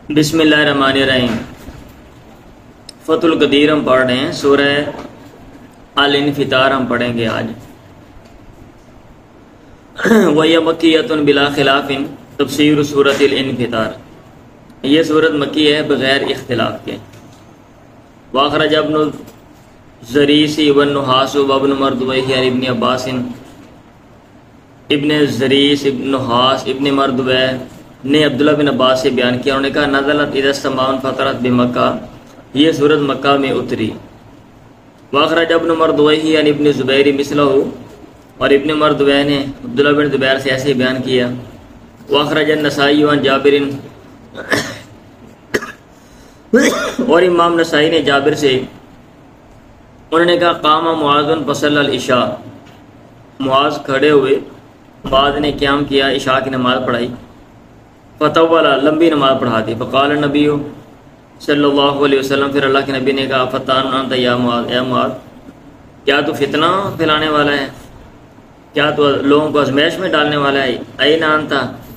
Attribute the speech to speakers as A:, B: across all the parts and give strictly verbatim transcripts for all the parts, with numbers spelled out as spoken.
A: بسم اللہ الرحمن الرحیم۔ فتح القدیر ہم پڑھ رہے ہیں، سورہ الانفطار ہم پڑھیں گے آج۔ وَهِيَ مَكِّيَّةٌ بِلَا خِلَافٍ تفسیر سورۃ الانفطار، یہ سورت مکی ہے بغیر اختلاف کے۔ وَأَخْرَجَ ابن الزَّرِيسِ وَالنُّحَاسُ وَابْنُ مَرْدُوَيْهِ عن ابن عباس۔ ابن زریس، ابن نحاس، ابن مردویہ نے عبداللہ بن عباس سے بیان کیا، انہوں نے کہا نزلت اذا السماء انفطرت بمکہ، یہ سورت مکہ میں اتری۔ واخرج ابن مردویہ عن ابن زبیر مثلہ، اور ابن مردویہ نے عبداللہ بن زبیر سے ایسے بیان کیا۔ واخرج النسائی عن جابر، اور امام نسائی نے جابر سے، انہوں نے کہا قام معاذ فصلی العشاء، معاذ کھڑے ہوئے، بعد نے قیام کیا، عشاء کی نماز پڑھائی۔ فتولا، لمبی نماز پڑھا دی۔ فقال النبی صلی اللہ علیہ وسلم، پھر اللہ کے نبی نے کہا فتان انت یا معاذ، اے معاذ کیا تو فتنہ پھیلانے والا ہے، کیا تو لوگوں کو آزمائش میں ڈالنے والا ہے؟ این انت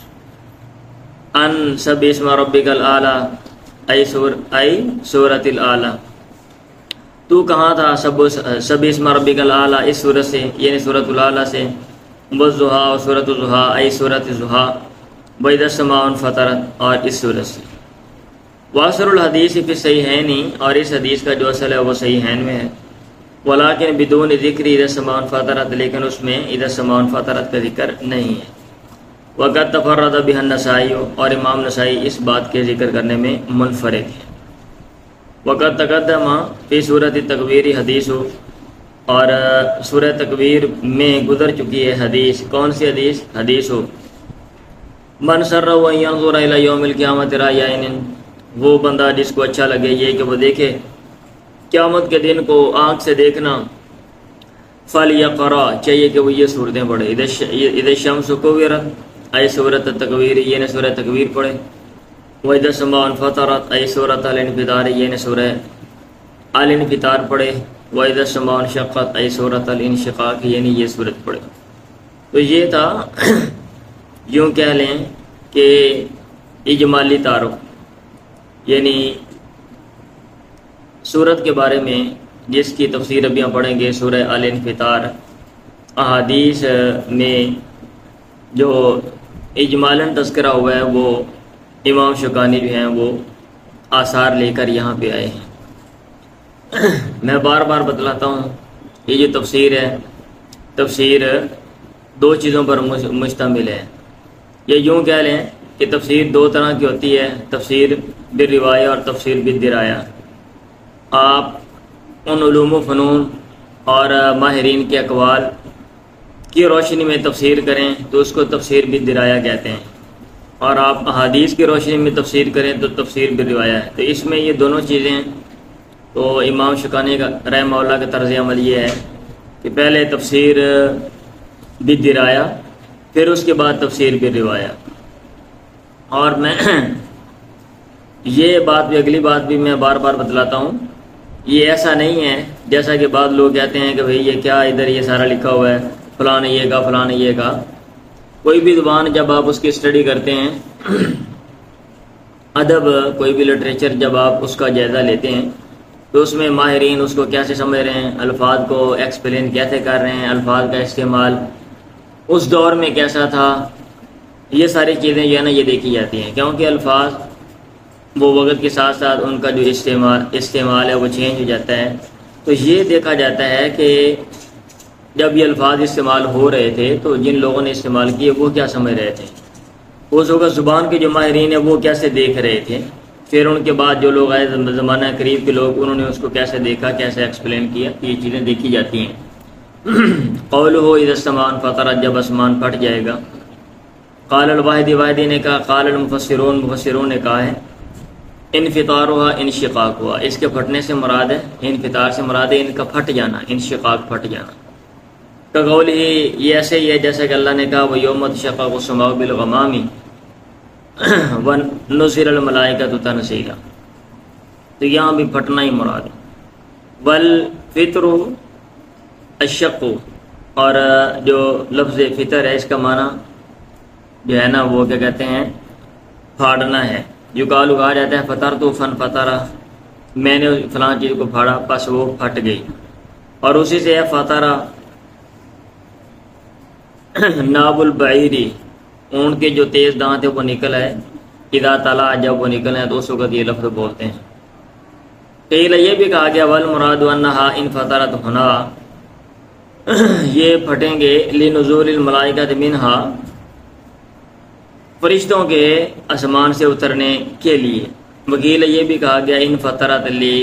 A: ان سبح اسم ربک الاعلی، ای سور ای سورۃ الاعلی، تو کہاں تھا سبح اسم ربک الاعلی اس سورت سے، یعنی سورۃ الاعلی سے، والضحیٰ اور سورۃ الضحیٰ ای سورۃ الضحیٰ، وَإِذَا السَّمَاءُ انفطرت اور اس سورت سے۔ واصل الحدیث فی الصحیحین، اور اس حدیث کا جو اصل ہے وہ صحیحین میں ہے۔ ولیکن بدون ذکر اذا السماء انفطرت، لیکن اس میں اذا السماء انفطرت کا ذکر نہیں ہے۔ وقد تفرد بها النسائی، اور امام نسائی اس بات کے ذکر کرنے میں منفرد ہے۔ وقد تقدم فی سورۃ التکویر حدیث، اور سورہ تکویر میں گزر چکی ہے حدیث۔ کون سی حدیث؟ حدیث ہو من سرہ ان ینظر الی یوم القیامۃ رأی عین، وہ بندہ جس کو اچھا لگے یہ کہ وہ دیکھے قیامت کے دن کو آنکھ سے دیکھنا، فلیقرأ، چاہیے کہ وہ یہ سورتیں پڑھے، اذا الشمس کورت ای سورۃ التکویر، یہ نے سورہ تکویر پڑھے، واذا السماء انفطرت ای سورۃ الانفطار، یہ نے سورہ الانفطار پڑھے، واذا السماء انشقت ای سورۃ الانشقاق، یعنی یہ سورت پڑھے۔ تو یہ تھا یوں کہہ لیں کہ اجمالی تعارف، یعنی سورت کے بارے میں جس کی تفسیر ابھی ہم پڑھیں گے، سورہ الانفطار۔ احادیث میں جو اجمالاً تذکرہ ہوا ہے وہ امام شوکانی جو ہیں وہ آثار لے کر یہاں پہ آئے ہیں۔ میں بار بار بتلاتا ہوں، یہ جو تفسیر ہے، تفسیر دو چیزوں پر مشتمل ہے۔ یہ یوں کہہ لیں کہ تفسیر دو طرح کی ہوتی ہے، تفسیر بالروایہ اور تفسیر بالدرایا۔ آپ ان علوم و فنون اور ماہرین کے اقوال کی روشنی میں تفسیر کریں تو اس کو تفسیر بالدرایا کہتے ہیں، اور آپ احادیث کی روشنی میں تفسیر کریں تو تفسیر بالروایہ ہے۔ تو اس میں یہ دونوں چیزیں ہیں۔ تو امام شوکانی کا رحمہ اللہ کا طرز عمل یہ ہے کہ پہلے تفسیر بالدرایا، پھر اس کے بعد تفسیر بالروایہ۔ اور میں یہ بات بھی، اگلی بات بھی میں بار بار بتلاتا ہوں، یہ ایسا نہیں ہے جیسا کہ بعض لوگ کہتے ہیں کہ بھئی یہ کیا ادھر یہ سارا لکھا ہوا ہے، فلاں نے یہ کہا، فلاں نے یہ کہا۔ کوئی بھی زبان جب آپ اس کی اسٹڈی کرتے ہیں، ادب، کوئی بھی لٹریچر جب آپ اس کا جائزہ لیتے ہیں تو اس میں ماہرین اس کو کیسے سمجھ رہے ہیں، الفاظ کو ایکسپلین کیسے کر رہے ہیں، الفاظ کا استعمال اس دور میں کیسا تھا، یہ ساری چیزیں جو ہے نا یہ دیکھی جاتی ہیں، کیونکہ الفاظ وہ وقت کے ساتھ ساتھ ان کا جو استعمال استعمال ہے وہ چینج ہو جاتا ہے۔ تو یہ دیکھا جاتا ہے کہ جب یہ الفاظ استعمال ہو رہے تھے تو جن لوگوں نے استعمال کیے وہ کیا سمجھ رہے تھے، اس وقت زبان کے جو ماہرین ہیں وہ کیسے دیکھ رہے تھے، پھر ان کے بعد جو لوگ آئے زمانہ قریب کے لوگ، انہوں نے اس کو کیسے دیکھا، کیسے ایکسپلین کیا، یہ چیزیں دیکھی جاتی ہیں۔ قولہ اذا السماء انفطرت، جب آسمان پھٹ جائے گا۔ قال الواحدی، واحدی نے کہا، قال المفسرون، مفسرون نے کہا ہے انفطارها انشقاق ہوا، اس کے پھٹنے سے مراد ہے، انفطار سے مراد ہے ان کا پھٹ جانا، انشقاق پھٹ جانا۔ کقولہ، یہ ایسے ہی ہے جیسا کہ اللہ نے کہا وَيَوْمَ تَشَقَّقُ السَّمَاءُ بِالْغَمَامِ وَنُزِّلَ الْمَلَائِكَةُ تَنزِيلًا، تو یہاں بھی پھٹنا ہی مراد ہے۔ وَالْفِطْرُ الشق، اور جو لفظ فطر ہے اس کا معنی جو ہے نا وہ کیا کہتے ہیں، پھاڑنا ہے، یقال کہا جاتا ہے فطر تو فن فطرہ، میں نے فلاں چیز کو پھاڑا پس وہ پھٹ گئی، اور اسی سے ہے فطرہ ناب البعیری، اونٹ کے جو تیز دانت ہے وہ نکل ہے، اذا طلع جب وہ نکل ہے تو اس وقت یہ لفظ بولتے ہیں۔ قیل یہ بھی کہا گیا والمراد انہا ان فطرت ہونا، یہ پھٹیں گے لنزول الملائکۃ منہا، فرشتوں کے آسمان سے اترنے کے لیے۔ وکیل یہ بھی کہا گیا ان فطرت لی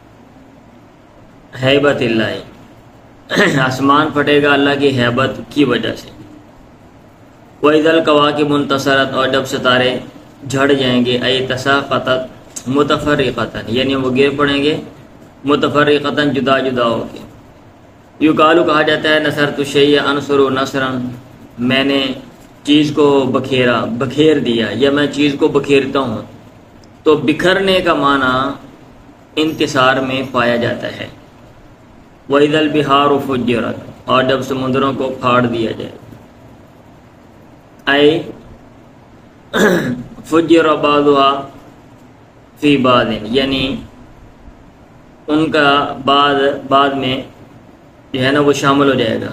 A: ہیبت اللہ، آسمان پھٹے گا اللہ کی ہیبت کی وجہ سے۔ وَإِذَا الْكَوَاكِبُ انتَثَرَتْ، اور جب ستارے جھڑ جائیں گے، اَيْ تَسَاقَطَتْ مُتَفَرِّقَةً، یعنی وہ گر پڑیں گے متفرقتاً جدا جدا ہو کے۔ یقالو کہا جاتا ہے نصرت الشیء انصر نصرا، میں نے چیز کو بکھیرا بکھیر دیا، یا میں چیز کو بکھیرتا ہوں، تو بکھرنے کا معنی انتصار میں پایا جاتا ہے۔ وَإِذَا الْبِحَارُ فُجِّرَتْ، اور جب سمندروں کو پھاڑ دیا جائے، اے فجر بعضها فی بعض، یعنی ان کا بعض بعد میں جو ہے نا وہ شامل ہو جائے گا۔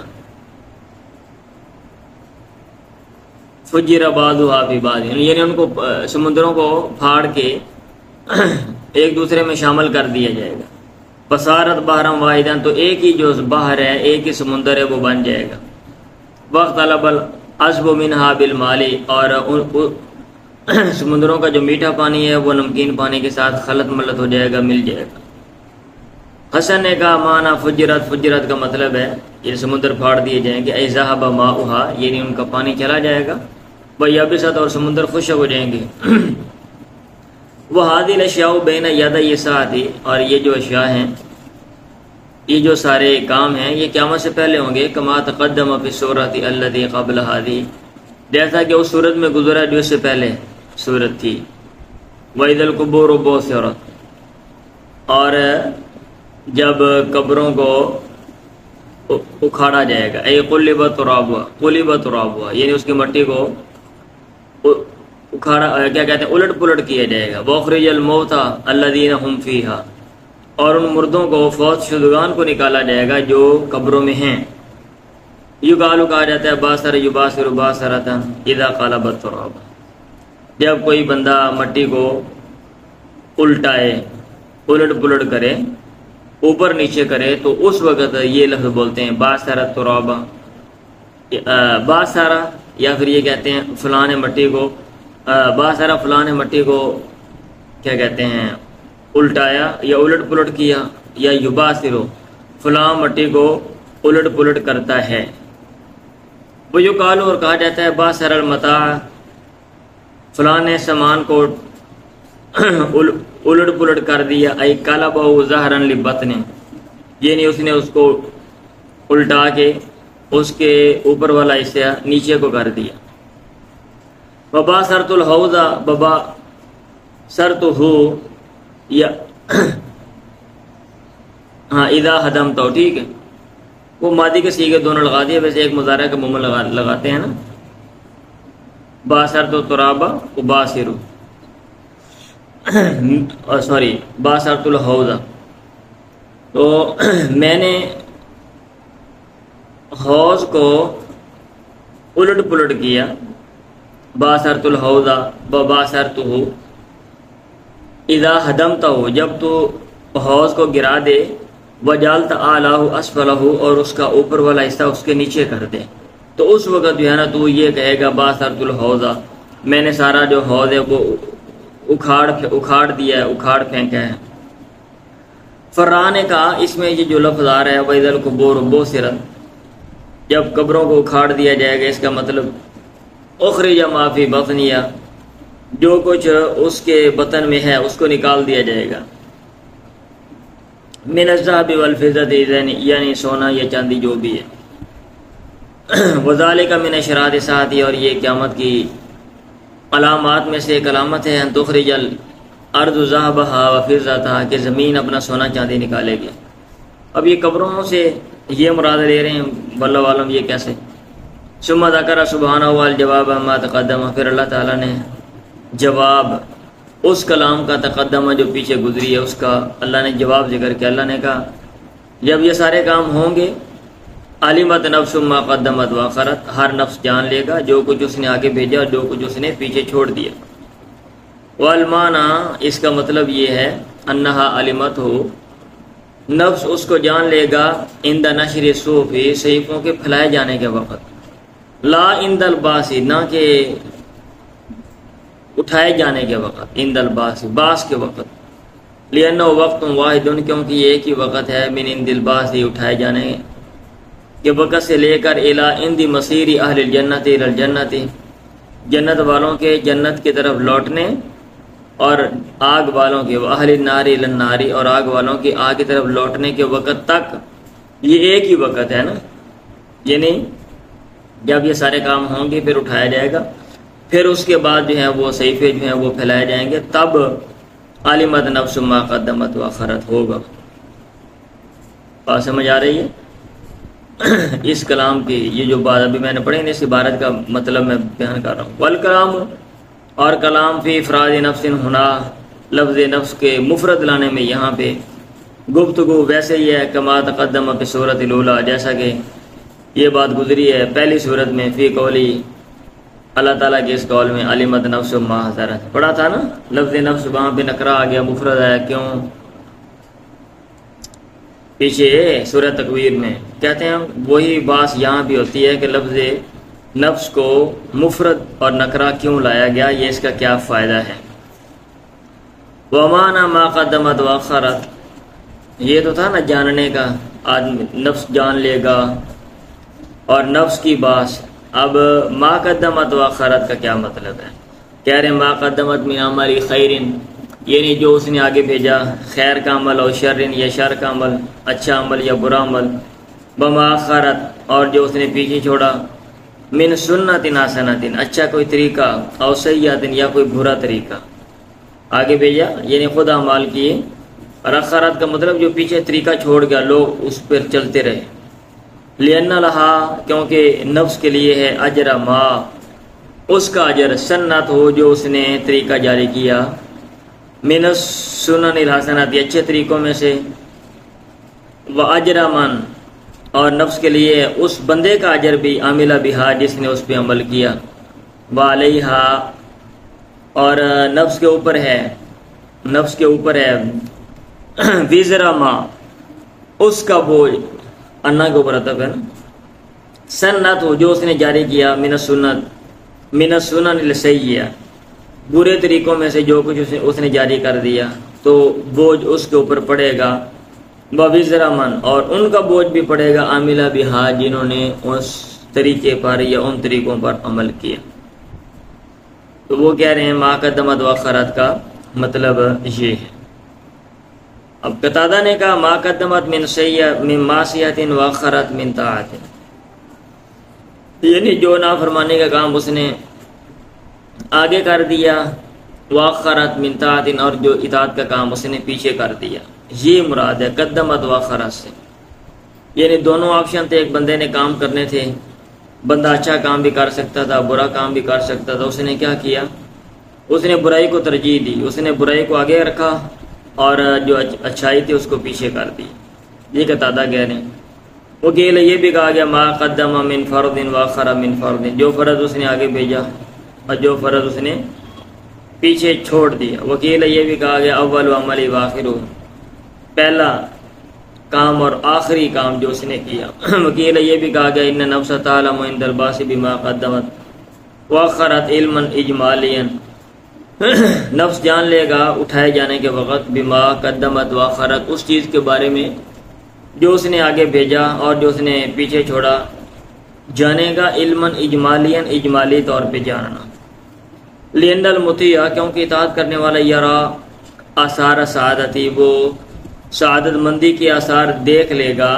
A: فجر بعضها فی بعض، یعنی ان کو سمندروں کو پھاڑ کے ایک دوسرے میں شامل کر دیا جائے گا۔ بصارت بحرم واحداً، تو ایک ہی جو بحر ہے، ایک ہی سمندر ہے، وہ بن جائے گا۔ وقت طلب العذب منہا بالمالی، اور سمندروں کا جو میٹھا پانی ہے وہ نمکین پانی کے ساتھ خلط ملت ہو جائے گا، مل جائے گا۔ حسن نے کہا معنی فجرت، فجرت کا مطلب ہے یہ سمندر پھاڑ دیے جائیں گے، اے ذهب ماؤها، یعنی ان کا پانی چلا جائے گا، ویبست، اور سمندر خشک ہو جائیں گے۔ وہذه الاشیاء بین یدی الساعۃ، اور یہ جو اشیاء ہیں، یہ جو سارے کام ہیں، یہ قیامت سے پہلے ہوں گے۔ کما تقدم فی السورۃ التي قبل هذه، جیسا کہ اس سورت میں گزرا جو اس سے پہلے سورت تھی۔ وَإِذَا الْقُبُورُ بُعْثِرَتْ، اور جب قبروں کو اکھاڑا جائے گا، اے قُلِّبَتْ تُرَابُهَا، قُلِّبَتْ تُرَابُهَا، یعنی اس کی مٹی کو اکھاڑا، کیا کہتے ہیں، الٹ پلٹ کیا جائے گا۔ وَأُخْرِجَ الْمَوْتَى الَّذِينَ هُمْ فِيهَا، اور ان مردوں کو، فوت شدگان کو نکالا جائے گا جو قبروں میں ہیں۔ یقال کہا جاتا ہے باسر یباسر باسرتن اذا قلبت التراب، جب کوئی بندہ مٹی کو الٹائے، الٹ پلٹ کرے، اوپر نیچے کرے، تو اس وقت یہ لفظ بولتے ہیں باسرت تراب، باسرا، یا پھر یہ کہتے ہیں فلاں نے مٹی کو، باسرا فلاں نے مٹی کو کیا کہتے ہیں الٹایا یا الٹ پلٹ کیا، یا یباسرو فلاں مٹی کو الٹ پلٹ کرتا ہے۔ وہ جو کالو، اور کہا جاتا ہے باسر المتاع، فلاں نے سامان کو الٹ پلٹ کر دیا، ای قلبہ ظہرا لبطن، یعنی اس نے اس کو الٹا کے اس کے اوپر والا حصہ نیچے کو کر دیا۔ ببا سرت الحوض، ببا سرت ہو، یا ہاں اذا ہدم تو، ٹھیک ہے، وہ ماضی کے سیغے دونوں لگا دیے، ویسے ایک مضارع کا ممل لگا لگاتے ہیں نا، باسر تو ترابا باسرو، سوری باسرت الحوض، تو میں نے حوض کو الٹ پلٹ کیا، باسرت الحوض باسرتہ اذا ہدمتہ، جب تو حوض کو گرا دے، وجعلت اعلیٰ اسفلہ، اور اس کا اوپر والا حصہ اس کے نیچے کر دے، تو اس وقت جو ہے نا تو یہ کہے گا باسرت الحوض، میں نے سارا جو حوض ہے وہ اکھاڑ اکھاڑ دیا ہے، اکھاڑ پھینکا ہے۔ فران نے کہا اس میں یہ جو لفظ آ رہا ہے وَإِذَا الْقُبُورُ بُعْثِرَتْ، جب قبروں کو اکھاڑ دیا جائے گا، اس کا مطلب اخرج ما فی بطنہا، جو کچھ اس کے بطن میں ہے اس کو نکال دیا جائے گا، من الذهب والفضة، یعنی سونا یا چاندی جو بھی ہے، وذالک من اشراط الساعۃ، اور یہ قیامت کی علامات میں سے ایک علامت ہے، ان تخرج الارض ذهبها وفضتها، کہ زمین اپنا سونا چاندی نکالے گی۔ اب یہ قبروں سے یہ مراد لے رہے ہیں، واللہ عالم یہ کیسے۔ ثم ذکر سبحانہ والجواب ما تقدم، پھر اللہ تعالیٰ نے جواب اس کلام کا تقدمہ جو پیچھے گزری ہے اس کا اللہ نے جواب ذکر کیا۔ اللہ نے کہا جب یہ سارے کام ہوں گے، علمت نفس ما قدمت واخرت، ہر نفس جان لے گا جو کچھ اس نے آگے بھیجا اور جو کچھ اس نے پیچھے چھوڑ دیا۔ والمانا، اس کا مطلب یہ ہے انہا علمت ہو، نفس اس کو جان لے گا عند نشر الصحف، صحیفوں کے پھیلائے جانے کے وقت، لا عند البعث، نہ کہ اٹھائے جانے کے وقت، عند البعث، بعث کے وقت، لأنہ وقت واحد، کیونکہ یہ ایک ہی وقت ہے، من عند البعث، اٹھائے جانے کے وقت سے لے کر الی عند مصیر اہل الجنت الی الجنت، جنت والوں کے جنت کی طرف لوٹنے اور آگ والوں کے، اہل النار الی النار، اور آگ والوں کی آگ کی طرف لوٹنے کے وقت تک یہ ایک ہی وقت ہے نا، یعنی جب یہ سارے کام ہوں گے پھر اٹھایا جائے گا، پھر اس کے بعد جو ہیں وہ صحیفے جو ہیں وہ پھیلائے جائیں گے، تب علمت نفس ما قدمت واخرت ہوگا۔ بات سمجھ آ رہی ہے؟ اس کلام کی یہ جو بات ابھی میں نے پڑھی نا، اس عبارت کا مطلب میں بیان کر رہا ہوں۔ والکلام، اور کلام فی افراد نفس، ہونا لفظ نفس کے مفرد لانے میں یہاں پہ گفتگو ویسے ہی ہے، کما تقدم فی صورت الاولی، جیسا کہ یہ بات گزری ہے پہلی صورت میں، فی قولی، اللہ تعالیٰ کے اس قول میں، علمت نفس ما حضرت، پڑھا تھا نا، لفظ نفس وہاں پہ نکرا آ گیا، مفرد آیا، کیوں؟ پیچھے سورہ تکویر میں کہتے ہیں وہی بات یہاں بھی ہوتی ہے کہ لفظ نفس کو مفرد اور نکرا کیوں لایا گیا، یہ اس کا کیا فائدہ ہے۔ وَمَانَا مَا قَدَّمَتْ وَأَخَّرَتْ، یہ تو تھا نا جاننے کا، آدمی نفس جان لے گا اور نفس کی بات، اب ما قدمت وأخرت کا کیا مطلب ہے؟ کہہ رہے ہیں ما قدمت من عمل خیر، یعنی جو اس نے آگے بھیجا خیر کا عمل، اور شر یا شر کا عمل، اچھا عمل یا برا عمل، بما اخرت، اور جو اس نے پیچھے چھوڑا، من سنت حسنۃ، اچھا کوئی طریقہ، او سیئۃ، یا کوئی برا طریقہ، آگے بھیجا یعنی خود اعمال کیے، اور اخرت کا مطلب جو پیچھے طریقہ چھوڑ گیا، لوگ اس پر چلتے رہے، لأن لہا، کیونکہ نفس کے لیے ہے، اجر ما، اس کا اجر، سنت ہو جو اس نے طریقہ جاری کیا، من السنن الحسنات، اچھے طریقوں میں سے، وَأَجْرَ مَنْ، اور نفس کے لیے اس بندے کا اجر بھی، عاملہ بہا، جس نے اس پہ عمل کیا، وَعَلَيْهَا، اور نفس کے اوپر ہے، نفس کے اوپر ہے، وِزْرَ مَا، اس کا بوجھ، انا کے اوپر عطف ہے نا، سنت ہو جو اس نے جاری کیا، من السنت، من السنن السیئہ، برے طریقوں میں سے جو کچھ اس نے, اس نے جاری کر دیا تو بوجھ اس کے اوپر پڑے گا، وَوِزْرَ مَنْ، اور ان کا بوجھ بھی پڑے گا، عاملہ بہا، جنہوں نے اس طریقے پر یا ان طریقوں پر عمل کیا۔ تو وہ کہہ رہے ہیں ما قدمت وأخرت کا مطلب یہ ہے۔ اب قتادہ نے کہا ما قدمت من سیئۃ من معصیۃ وأخرت من طاعۃ، یعنی جو نافرمانی کا کام اس نے آگے کر دیا، وأخرت من طاعۃ، اور جو اطاعت کا کام اس نے پیچھے کر دیا، یہ مراد ہے قدمت وأخرت سے، یعنی دونوں آپشن تھے، ایک بندے نے کام کرنے تھے، بندہ اچھا کام بھی کر سکتا تھا، برا کام بھی کر سکتا تھا، اس نے کیا کیا؟ اس نے برائی کو ترجیح دی، اس نے برائی کو آگے رکھا اور جو اچھائی تھی اس کو پیچھے کر دی، یہ قتادہ کہہ رہے ہیں۔ وکیل یہ بھی کہا گیا ما قدم من فرض وأخر من فرض، جو فرض اس نے آگے بھیجا اور جو فرض اس نے پیچھے چھوڑ دیا۔ وکیل یہ بھی کہا گیا اول عمل وآخر، پہلا کام اور آخری کام جو اس نے کیا۔ وکیل یہ بھی کہا گیا ان نفس تعلم عند الباس بما قدمت وأخرت علما اجمالیا، نفس جان لے گا اٹھائے جانے کے وقت بما قدمت وأخرت، اس چیز کے بارے میں جو اس نے آگے بھیجا اور جو اس نے پیچھے چھوڑا، جانے گا علما اجمالیا، اجمالی طور پہ جاننا۔ لأن المطیع، کیونکہ اطاعت کرنے والا، یرا آثار سعادتی، وہ سعادت مندی کے آثار دیکھ لے گا،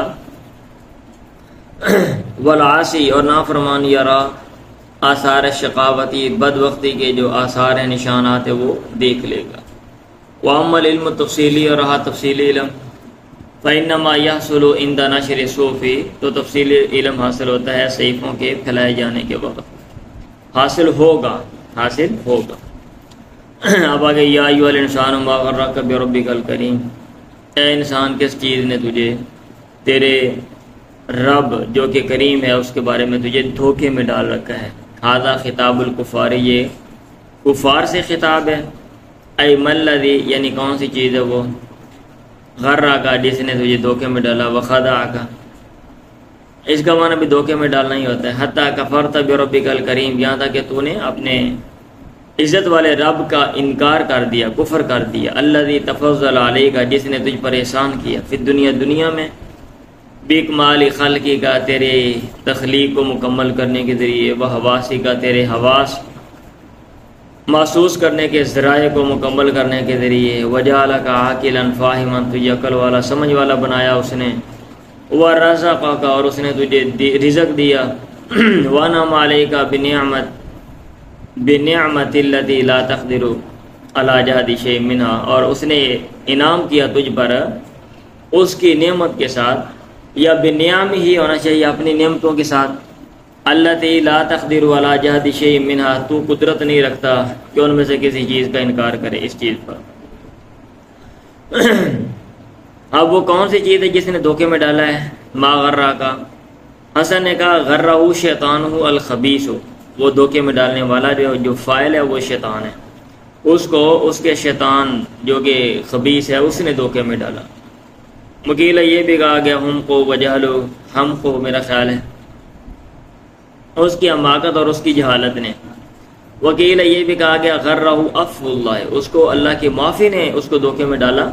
A: والعاصی، اور نافرمان یرا آثار شقاوتی، بد وقتی کے جو آثار ہیں، نشانات ہیں، وہ دیکھ لے گا۔ وَأَمَّا الْعِلْمُ التَّفْصِيلِي، اور رہا تفصیلی علم، فَإِنَّمَا يَحْصُلُ عِنْدَ نَشْرِ الصُّحُفِ، تو تفصیلی علم حاصل ہوتا ہے صحیفوں کے پھیلائے جانے کے وقت، حاصل ہوگا، حاصل ہوگا۔ اب آگے یا ایھا الانسان ما غرک بربک الکریم، اے انسان کس چیز نے تجھے تیرے رب جو کہ کریم ہے اس کے بارے میں تجھے دھوکے میں ڈال رکھا ہے۔ ھذا خطاب الکفار، یہ کفار سے خطاب ہے۔ ای ملذی، یعنی کون سی چیز ہے وہ، غرک جس نے تجھے دھوکے میں ڈالا، وخدعک، اس کا معنی بھی دھوکے میں ڈالنا ہی ہوتا ہے، حتی کفرت بربک الکریم، یہاں تک کہ تو نے اپنے عزت والے رب کا انکار کر دیا، کفر کر دیا، الذی تفضل علیک، جس نے تجھ پر احسان کیا، فی دنیا دنیا میں، بکمال خلقی کا، تیرے تخلیق کو مکمل کرنے کے ذریعے، وہ حواسی کا، تیرے حواس محسوس کرنے کے ذرائع کو مکمل کرنے کے ذریعے، وجعلک عاقلا فاہما، تجھے عقل والا سمجھ والا بنایا اس نے، ورزقک، اور اس نے تجھے رزق دیا، وانعم علیک بنعمت بنعمت التی لا تقدر علی جحد شیء منہا، اور اس نے انعام کیا تجھ پر اس کی نعمت کے ساتھ، یا بنعم ہی ہونا چاہیے، اپنی نعمتوں کے ساتھ، التی لا تقدر علی جحد شیء منہا، تو قدرت نہیں رکھتا کہ ان میں سے کسی چیز کا انکار کرے اس چیز پر۔ اب وہ کون سی چیز ہے جس نے دھوکے میں ڈالا ہے؟ ما غرک، حسن نے کہا غرہ شیطانہ الخبیث، وہ دھوکے میں ڈالنے والا جو جو فاعل ہے وہ شیطان ہے، اس کو اس کے شیطان جو کہ خبیث ہے اس نے دھوکے میں ڈالا۔ مکیل یہ بھی کہا گیا ہم کو وجہلو، ہم کو میرا خیال ہے اس کی حماقت اور اس کی جہالت نے، وکیل یہ بھی کہا گیا غرہ عفو اللہ، اس کو اللہ کے معافی نے اس کو دھوکے میں ڈالا،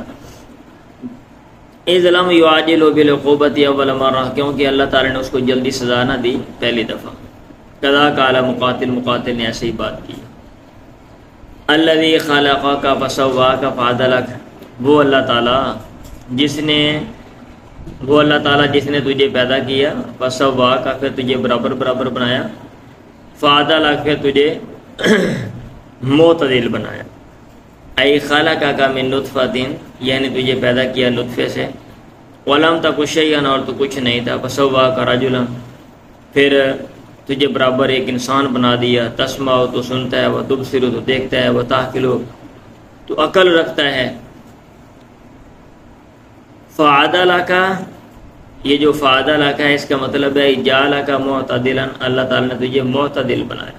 A: اذ لم یعجل بالعقوبۃ اول مرہ، کیونکہ اللہ تعالی نے اس کو جلدی سزا نہ دی پہلی دفعہ۔ کذا قال مقاتل، مقاتل نے ایسی ہی بات کی۔ الذی خلقک فسواک فعدلک، وہ اللہ تعالیٰ جس نے وہ اللہ تعالیٰ جس نے تجھے پیدا کیا، فسواک، پھر تجھے برابر برابر بنایا، فعدلک، پھر تجھے معتدل بنایا۔ ای خلقک من نطفۃ، یعنی تجھے پیدا کیا نطفے سے، ولم تک شیئا، اور تو کچھ نہیں تھا، فسواک رجلا، پھر تجھے برابر ایک انسان بنا دیا، تسمع تو سنتا ہے، وہ تبصر تو دیکھتا ہے، وہ تعقل تو عقل رکھتا ہے۔ فعدلک، یہ جو فعدلک ہے اس کا مطلب ہے جعلک معتدلا، اللہ تعالیٰ نے تجھے معتدل بنایا۔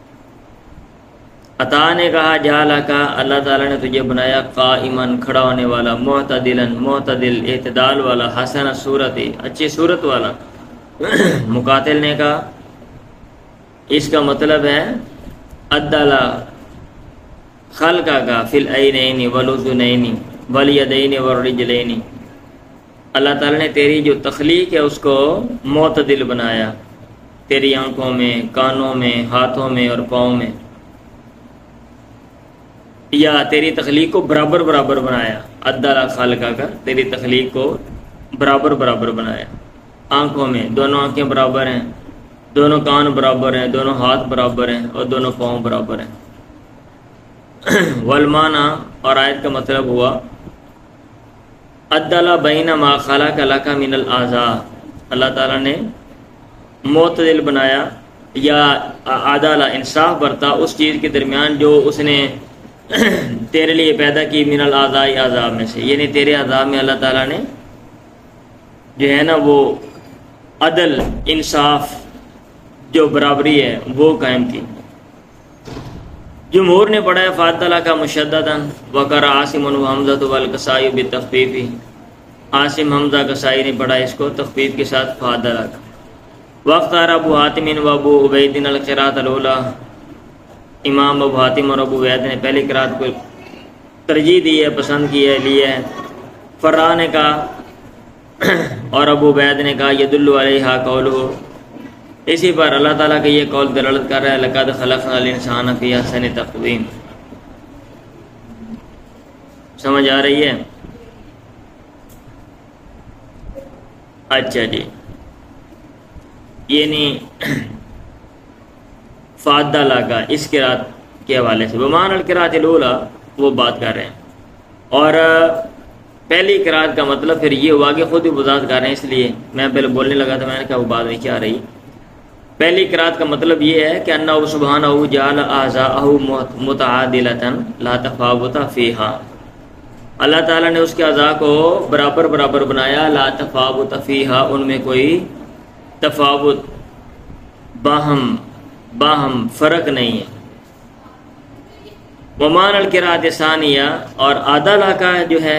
A: عطا نے کہا جعلک، اللہ تعالیٰ نے تجھے بنایا قائما، کھڑا ہونے والا، معتدلا، معتدل اعتدال والا، حسن صورت، اچھی صورت والا۔ مقاتل نے کہا اس کا مطلب ہے عدل خلقہ کا فی العینین والاذنین والیدین والرجلین، اللہ تعالیٰ نے تیری جو تخلیق ہے اس کو معتدل بنایا، تیری آنکھوں میں، کانوں میں، ہاتھوں میں اور پاؤں میں، یا تیری تخلیق کو برابر برابر بنایا، عدل خلقہ کا، تیری تخلیق کو برابر برابر بنایا، آنکھوں میں دونوں آنکھیں برابر ہیں، دونوں کان برابر ہیں، دونوں ہاتھ برابر ہیں اور دونوں پاؤں برابر ہیں۔ والمانا، اور آیت کا مطلب ہوا عدل بین ما خلق لک من الاعضاء، اللہ تعالیٰ نے معتدل بنایا یا عدل انصاف برتا اس چیز کے درمیان جو اس نے تیرے لیے پیدا کی، من الاعضاء، اعضاء میں سے، یعنی تیرے اعضاء میں اللہ تعالیٰ نے جو ہے نا وہ عدل، انصاف، جو برابری ہے وہ قائم کی۔ جمہور نے پڑھا ہے فعدل کا مشددا، وقرأ عاصم و حمزہ والکسائی بالتخفیف، عاصم حمزہ کسائی نے پڑھا اس کو تخفیف کے ساتھ فعدل کا۔ واختار ابو حاتم و ابو عبید القراءۃ الاولیٰ، امام ابو حاتم اور ابو عبید نے پہلی قراءت کو ترجیح دی ہے، پسند کی ہے، لی ہے۔ فرا نے کہا اور ابو عبید نے کہا یدل علیہا قولہ، اسی پر اللہ تعالیٰ کا یہ قول دلالت کر رہا ہے لقد خلقنا الانسان فی احسن تقویم۔ سمجھ آ رہی ہے؟ اچھا جی، یعنی فعدل کا اس قرات کے حوالے سے بمان القراءۃ الاولیٰ وہ بات کر رہے ہیں، اور پہلی قرات کا مطلب پھر یہ ہوا کہ خود ہی وضاحت کر رہے ہیں، اس لیے میں پہلے بولنے لگا تھا، میں نے کہا وہ بات نہیں کیا آ رہی۔ پہلی قرات کا مطلب یہ ہے کہ انہ سبحانہ جعل اعضاءہ متعادلۃ لا تفاوت فیہا، اللہ تعالیٰ نے اس کے اعضاء کو برابر برابر بنایا، لا تفاوت فیہا، ان میں کوئی تفاوت باہم باہم فرق نہیں ہے۔ ومان القراءۃ ثانیہ، اور عدالہ کا جو ہے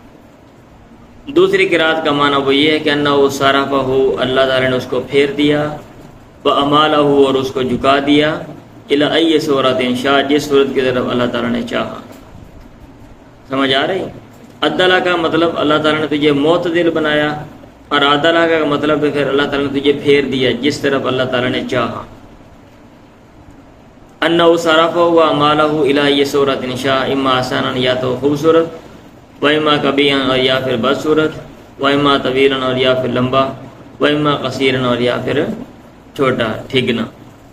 A: دوسری قرات کا معنی وہ یہ ہے کہ انہ صرفہ، اللہ تعالیٰ نے اس کو پھیر دیا، وامالہ، اور اس کو جھکا دیا، الی ای صورت شاء، جس صورت کی طرف اللہ تعالیٰ نے چاہا۔ سمجھ آ رہی؟ عدالہ کا مطلب اللہ تعالیٰ نے تجھے معتدل بنایا، اور عدالہ کا مطلب ہے پھر اللہ تعالیٰ نے تجھے پھیر دیا جس طرف اللہ تعالیٰ نے چاہا۔ انہ صرفہ وامالہ الی ای صورت شاء، اما حسنا، یا تو خوبصورت، و اما کبیحا، اور یا پھر بدصورت، و اما طویلا، اور یا پھر لمبا، و اما قصیرا، اور یا پھر چھوٹا ٹھیکنا۔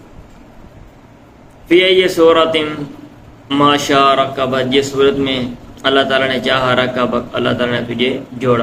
A: فی ای صورت ما شاء رکبک، جس صورت میں اللہ تعالیٰ نے چاہا، رکبک، اللہ تعالیٰ نے تجھے جوڑا۔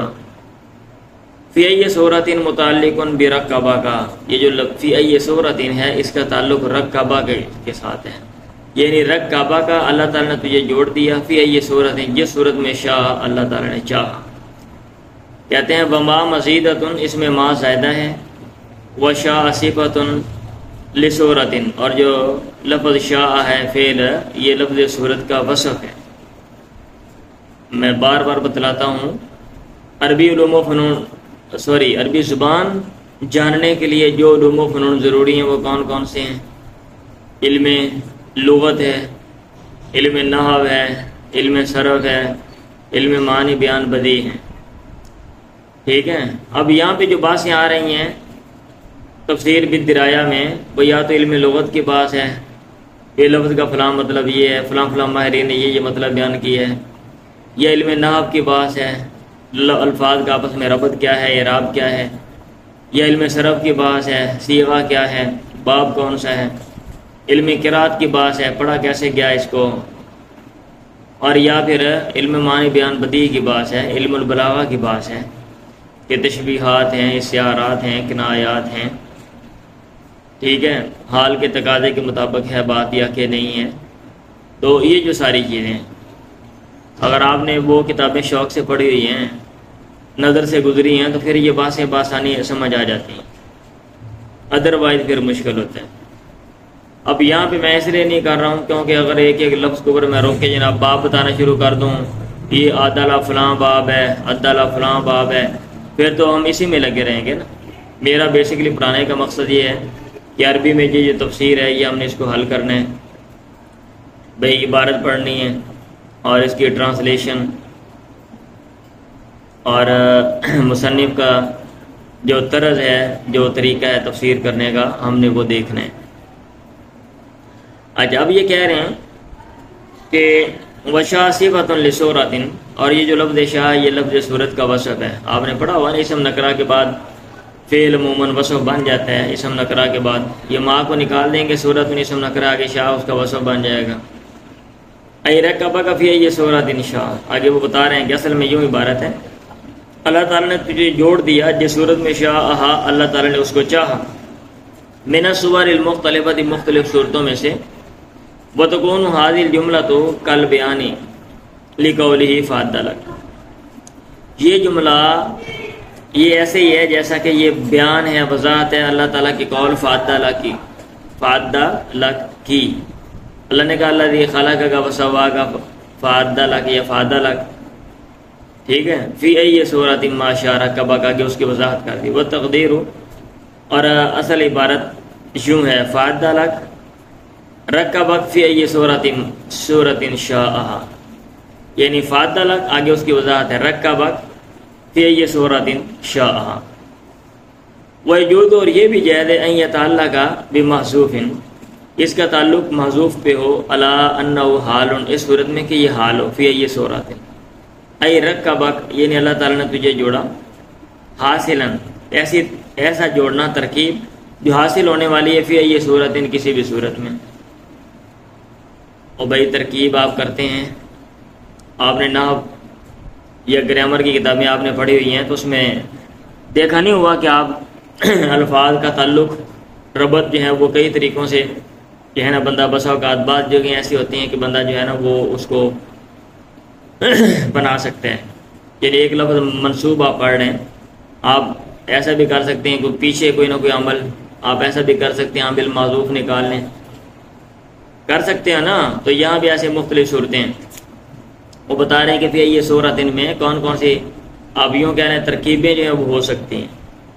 A: فی ای صورت متعلق برکبہ کا، یہ جو لفظ فی ای صورت ہے اس کا تعلق رکبہ کے ساتھ ہے، یعنی رکبہ کا اللہ تعالیٰ نے تجھے جوڑ دیا، فی ای صورت، جس صورت میں شاء اللہ تعالیٰ نے چاہا۔ کہتے ہیں وما مزیدۃ، اس میں ما زائدہ ہے، وشاء صفۃ لصورت، اور جو لفظ شاء ہے فعل، یہ لفظ صورت کا وصف ہے۔ میں بار بار بتلاتا ہوں، عربی علوم و فنون سوری عربی زبان جاننے کے لیے جو علوم و فنون ضروری ہیں وہ کون کون سے ہیں؟ علم لغت ہے، علم نحو ہے، علم صرف ہے، علم معنی بیان بدیع ہے، ٹھیک ہے۔ اب یہاں پہ جو باتیں آ رہی ہیں تفسیر بالدرایا میں، وہ یا تو علم لغت کے پاس ہے، یہ لفظ کا فلاں مطلب یہ ہے، فلاں فلاں ماہرین نے یہ یہ مطلب بیان کیا ہے، یا علم نحو کے پاس ہے، الفاظ کا آپس میں ربط کیا ہے، اعراب کیا ہے، یا علم صرف کے پاس ہے، صیغہ کیا ہے، باب کون سا ہے، علم قرات کے پاس ہے، پڑھا کیسے گیا اس کو، اور یا پھر علم معنی بیان بدیع کے پاس ہے، علم البلاغہ کے پاس ہے کہ تشبیہات ہیں، استعارات ہیں، کنایات ہیں، ٹھیک ہے، حال کے تقاضے کے مطابق ہے بات یا کہ نہیں ہے۔ تو یہ جو ساری چیزیں ہیں، اگر آپ نے وہ کتابیں شوق سے پڑھی ہوئی ہیں، نظر سے گزری ہیں، تو پھر یہ باتیں بآسانی سمجھ آ جاتی ہیں، ادروائز پھر مشکل ہوتا ہے۔ اب یہاں پہ میں اس لیے نہیں کر رہا ہوں کیونکہ اگر ایک ایک لفظ کو اگر میں روک کے جناب باب بتانا شروع کر دوں، یہ عدالہ فلاں باب ہے، عدالہ فلاں باب ہے، پھر تو ہم اسی میں لگے رہیں گے نا۔ میرا بیسکلی پڑھانے کا مقصد یہ ہے کہ عربی میں جو یہ تفسیر ہے یہ ہم نے اس کو حل کرنا ہے، بھئی عبارت پڑھنی ہے اور اس کی ٹرانسلیشن اور مصنف کا جو طرز ہے، جو طریقہ ہے تفسیر کرنے کا، ہم نے وہ دیکھنا ہے۔ اچھا، اب یہ کہہ رہے ہیں کہ وشاء صفۃ لصورت، اور یہ جو لفظ شاء یہ لفظ صورت کا وصف ہے۔ آپ نے پڑھا ہوا نا، اسم نکرہ کے بعد فعل عموماً وصف بن جاتا ہے، اسم نکرہ کے بعد یہ ماں کو نکال دیں گے، صورت میں اسم نکرہ آگے شاء اس کا وصف بن جائے گا۔ ای رکبک فی ای صورت شاء، آگے وہ بتا رہے ہیں کہ اصل میں یوں عبارت ہے، اللہ تعالیٰ نے تجھے جوڑ دیا جس صورت میں شاء اللہ تعالیٰ نے اس کو چاہا، من الصور المختلفۃ، مختلف صورتوں میں سے، وتکون هذه الجملۃ کالبیان لقولہ فعدل، یہ جملہ یہ ایسے ہی ہے جیسا کہ یہ بیان ہے، وضاحت ہے اللہ تعالیٰ کی قول فعدل کی، فعدل کی، اللہ نے کہا اللہ خلق کا وسوا کا فعدل کی یا فعدل، ٹھیک ہے، فی ای صورت ما شاء رکبک کہ اس کی وضاحت کر دی، وہ تقدیر، اور اصل عبارت یوں ہے فعدل رکبک فی ای صورت صورت شاء، یعنی فعدل آگے اس کی وضاحت ہے، رکبک فی ای صورت شاء، وجود، اور یہ بھی جائز ہے ان یتعلق بمحذوف، اس کا تعلق محذوف پہ ہو، الا انہ حال، اس صورت میں کہ یہ حال ہو، فی ای صورت، ای رکبک یعنی اللہ تعالیٰ نے تجھے جوڑا، حاصلاً ایسی ایسا جوڑنا ترکیب جو حاصل ہونے والی ہے، فی ای صورت کسی بھی صورت میں۔ اور بھائی ترکیب آپ کرتے ہیں، آپ نے نحو یا گرامر کی کتابیں آپ نے پڑھی ہوئی ہیں تو اس میں دیکھا نہیں ہوا کہ آپ الفاظ کا تعلق ربط جو ہے وہ کئی طریقوں سے جو ہے نا بندہ بسا اوقات بعض جگہیں ایسی ہوتی ہیں کہ بندہ جو ہے نا وہ اس کو بنا سکتا ہے. یعنی ایک لفظ منصوب آپ پڑھ رہے ہیں، آپ ایسا بھی کر سکتے ہیں کہ پیچھے کوئی نہ کوئی عمل، آپ ایسا بھی کر سکتے ہیں عامل معذوف نکال لیں، کر سکتے ہیں نا. تو یہاں بھی ایسے مختلف صورتیں ہیں. وہ بتا رہے ہیں کہ پھر یہ صورت ان میں کون کون سی آپ یوں کہہ رہے ہیں ترکیبیں جو ہیں وہ ہو سکتی ہیں.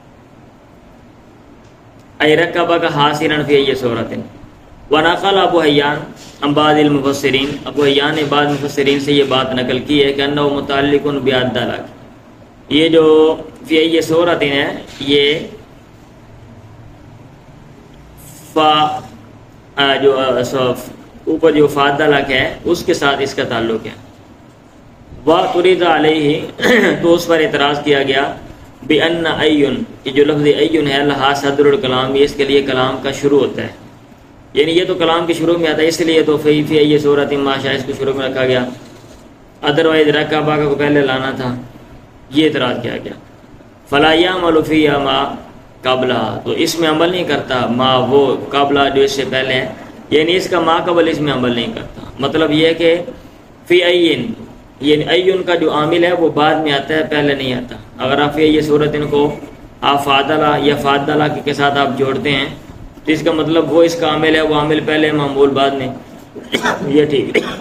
A: ای رکبہ کا حاصرا فی یہ صورت ونقل ابو حیان عن بعض المفسرین، ابو حیان نے بعض مفسرین سے یہ بات نقل کی ہے کہ انہ متعلق بعدلہ، یہ جو فی یہ صورت ہے یہ فا جو اوپر جو فادلک ہے اس کے ساتھ اس کا تعلق ہے. وَتُرِدَ عَلَيْهِ تو اس پر اعتراض کیا گیا بِأَنَّ أَيٌّ کہ جو لفظ ایٌ ہے لہا صدر الکلام، یہ اس کے لیے کلام کا شروع ہوتا ہے، یعنی یہ تو کلام کے شروع میں آتا ہے، اس لیے تو فی فی یہ صورت ماشاء اس کو شروع میں رکھا گیا. ادروائز رکعبہ کو پہلے لانا تھا، یہ اعتراض کیا گیا. فَلَا يَعْمَلُ فِيهَا مَا قَبْلَهَا تو اس میں عمل نہیں کرتا ما وہ قبلہ جو اس سے پہلے ہے، یعنی اس کا ما قبل اس میں عمل نہیں کرتا. مطلب یہ ہے کہ فی این یعنی ایون کا جو عامل ہے وہ بعد میں آتا ہے، پہلے نہیں آتا. اگر آپ یہ صورت ان کو آپ فادلہ یا فادلہ کے ساتھ آپ جوڑتے ہیں تو اس کا مطلب وہ اس کا عامل ہے، وہ عامل پہلے معمول بعد میں. یہ ٹھیک ہے.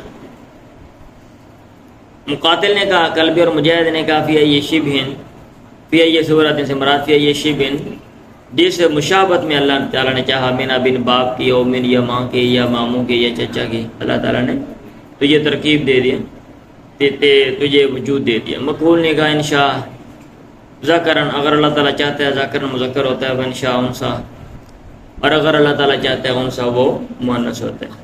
A: مقاتل نے کہا قلبی اور مجاہد نے کہا فی یہ شبہن، فی یہ صورت سے مراد فی یہ شبہن جس مشابت میں اللہ تعالیٰ نے چاہا مینا بن باپ کی اور من یا ماں کے یا ماموں کے یا چچا کی، اللہ تعالیٰ نے تو یہ ترکیب دے دیا، تجھے وجود دے دیا. مقبول نے کہا انشاء ذکرن اگر اللہ تعالیٰ چاہتا ہے ذکر مذکر ہوتا ہے، انشاء انسا، اور اگر اللہ تعالیٰ چاہتا ہے انسا وہ مؤنث ہوتا ہے.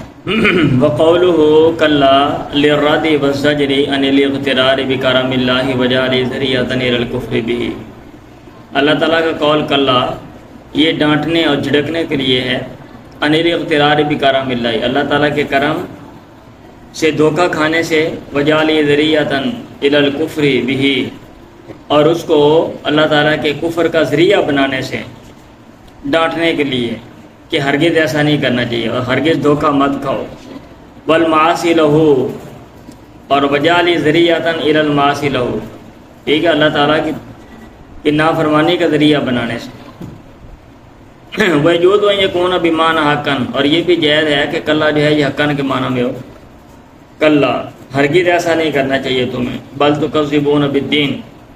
A: وقوله کلا للرد والزجر عن الاغترار بکرم اللہ وجعل ذریعۃ الى الکفر به. اللہ تعالیٰ کا قول کلا یہ ڈانٹنے اور جھڑکنے کے لیے ہے، عن الاغترار بکرم اللہ اللہ تعالیٰ کے کرم سے دھوکہ کھانے سے، وجعل ذریعۃ الی الکفر به اور اس کو اللہ تعالیٰ کے کفر کا ذریعہ بنانے سے، ڈانٹنے کے لیے کہ ہرگز ایسا نہیں کرنا چاہیے اور ہرگز دھوکہ مت کھاؤ. والمعاصی لہو اور وجعل ذریعۃ الی المعاصی لہو، ٹھیک ہے، اللہ تعالیٰ کی کہ نافرمانی کا ذریعہ بنانے سے. وجود و یکون بمعنی حقن اور یہ بھی جائز ہے کہ کلا جو ہے یہ حقن کے معنی میں ہو. کلا ہرگز ایسا نہیں کرنا چاہیے تمہیں. بل تکذبون بالدین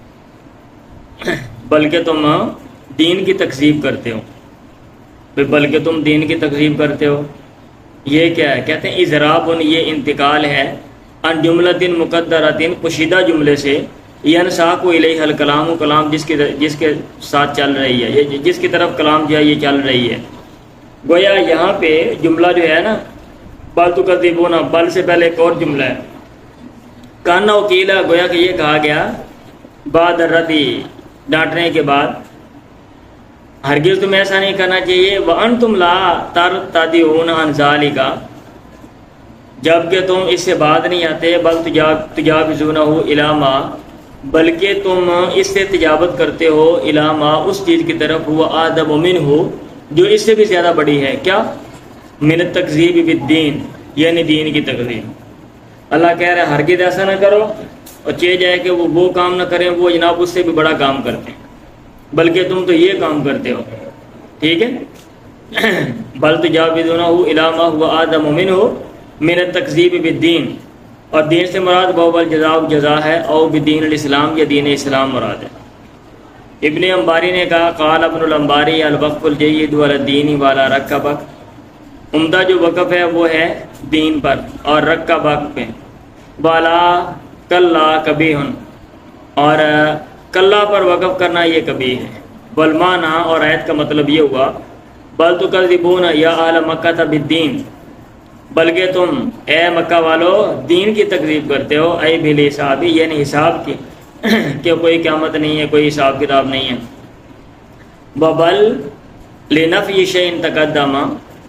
A: بلکہ تم دین کی تکذیب کرتے ہو. بلکہ تم دین کی تکذیب کرتے ہو یہ کیا ہے؟ کہتے ہیں اضراب یہ انتقال ہے ان جملۃ مقدرۃ پوشیدہ جملے سے، ینساق الیہ الکلام کلام جس کے جس کے ساتھ چل رہی ہے، یہ جس کی طرف کلام جو ہے یہ چل رہی ہے. گویا یہاں پہ جملہ جو ہے نا بل تکذبون، بل سے پہلے ایک اور جملہ ہے کانا وکیلا، گویا کہ یہ کہا گیا بعد الردی ڈانٹنے کے بعد ہرگز تم ایسا نہیں کرنا چاہیے. وانتم لا ترتدعون عن ذلک جب کہ تم اس سے بعد نہیں آتے. بل تجاوزونہ الی ما بلکہ تم اس سے تجاوز کرتے ہو الی ما اس چیز کی طرف ہوا اعظم منہ جو اس سے بھی زیادہ بڑی ہے. کیا؟ من التکذیب بالدین یعنی دین کی تکذیب. اللہ کہہ رہا ہے ہرگز ایسا نہ کرو اور چاہے جائے کہ وہ وہ کام نہ کریں وہ جناب اس سے بھی بڑا کام کرتے ہیں، بلکہ تم تو یہ کام کرتے ہو. ٹھیک ہے. بل تجاوزونہ الی ما هو اعظم منہ من التکذیب بالدین اور دین سے مراد باب الجزاء جزا ہے، او بدین الاسلام یا دین اسلام مراد ہے. ابن انباری نے کہا قال ابن الانباری الوقف الجید علی الدین والا رکبک، عمدہ جو وقف ہے وہ ہے دین پر اور رکبک پہ. والا کلا کبیح اور کلا پر وقف کرنا یہ کبھی ہے. والمعنی اور آیت کا مطلب یہ ہوا بل تکذبون یا اہل مکہ بالدین بلکہ تم اے مکہ والو دین کی تکذیب کرتے ہو. اے بھل حسابی یعنی حساب کی کہ کوئی قیامت نہیں ہے، کوئی حساب کتاب نہیں ہے. وبل لنفی شیء تقدم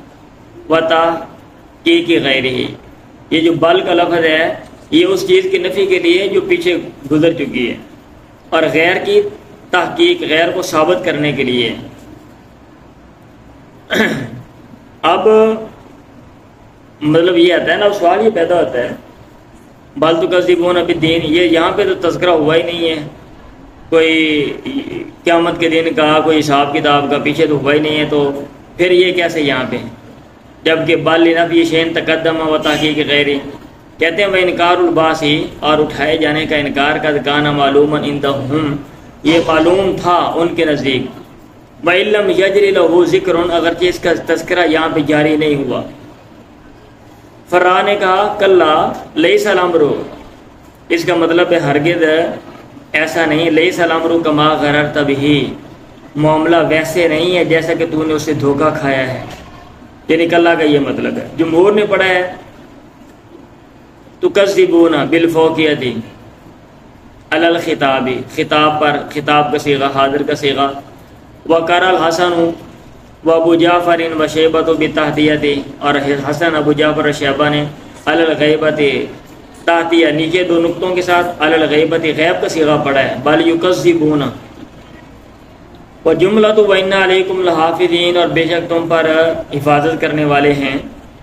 A: وتحقیق غیرہ، یہ جو بل کا لفظ ہے یہ اس چیز کی نفی کے لیے جو پیچھے گزر چکی ہے اور غیر کی تحقیق غیر کو ثابت کرنے کے لیے. اب مطلب یہ آتا ہے نا، سوال یہ پیدا ہوتا ہے بل تکذبون بالدین، یہ یہاں پہ تو تذکرہ ہوا ہی نہیں ہے کوئی قیامت کے دن کا، کوئی حساب کتاب کا پیچھے تو ہوا ہی نہیں ہے، تو پھر یہ کیسے یہاں پہ، جبکہ بل لنفی شین تقدم و تحقیق غیر، کہتے ہیں وہ انکار الباس ہی اور اٹھائے جانے کا انکار کا کانا معلوما عندہم، یہ معلوم تھا ان کے نزدیک، وَإِلَّمْ يَجْرِ لَهُ ذِكْرٌ، اگرچہ اس کا تذکرہ یہاں پہ جاری نہیں ہوا۔ فرا نے کہا کلا لیس الامر، اس کا مطلب ہے ہرگز ایسا نہیں، لیس الامر کما غررت بہ، معاملہ ویسے نہیں ہے جیسا کہ تو نے اسے دھوکہ کھایا ہے، یعنی کلا کا یہ مطلب ہے۔ جمہور نے پڑھا ہے تکذبون بالفوقیت علی الخطاب، خطاب پر، خطاب کا صیغہ حاضر کا صیغہ، وقرأ الحسن و ابو جعفر و شیبۃ بالتحتیۃ، اور حسن ابو جعفر و شیبہ نے علی الغیبۃ تحتیہ نیچے دو نقطوں کے ساتھ علی الغیبۃ غیب کا صیغہ پڑھا ہے، بل یکذبون، و جملۃ و انا علیکم لحافظین، اور بے شک تم پر حفاظت کرنے والے ہیں،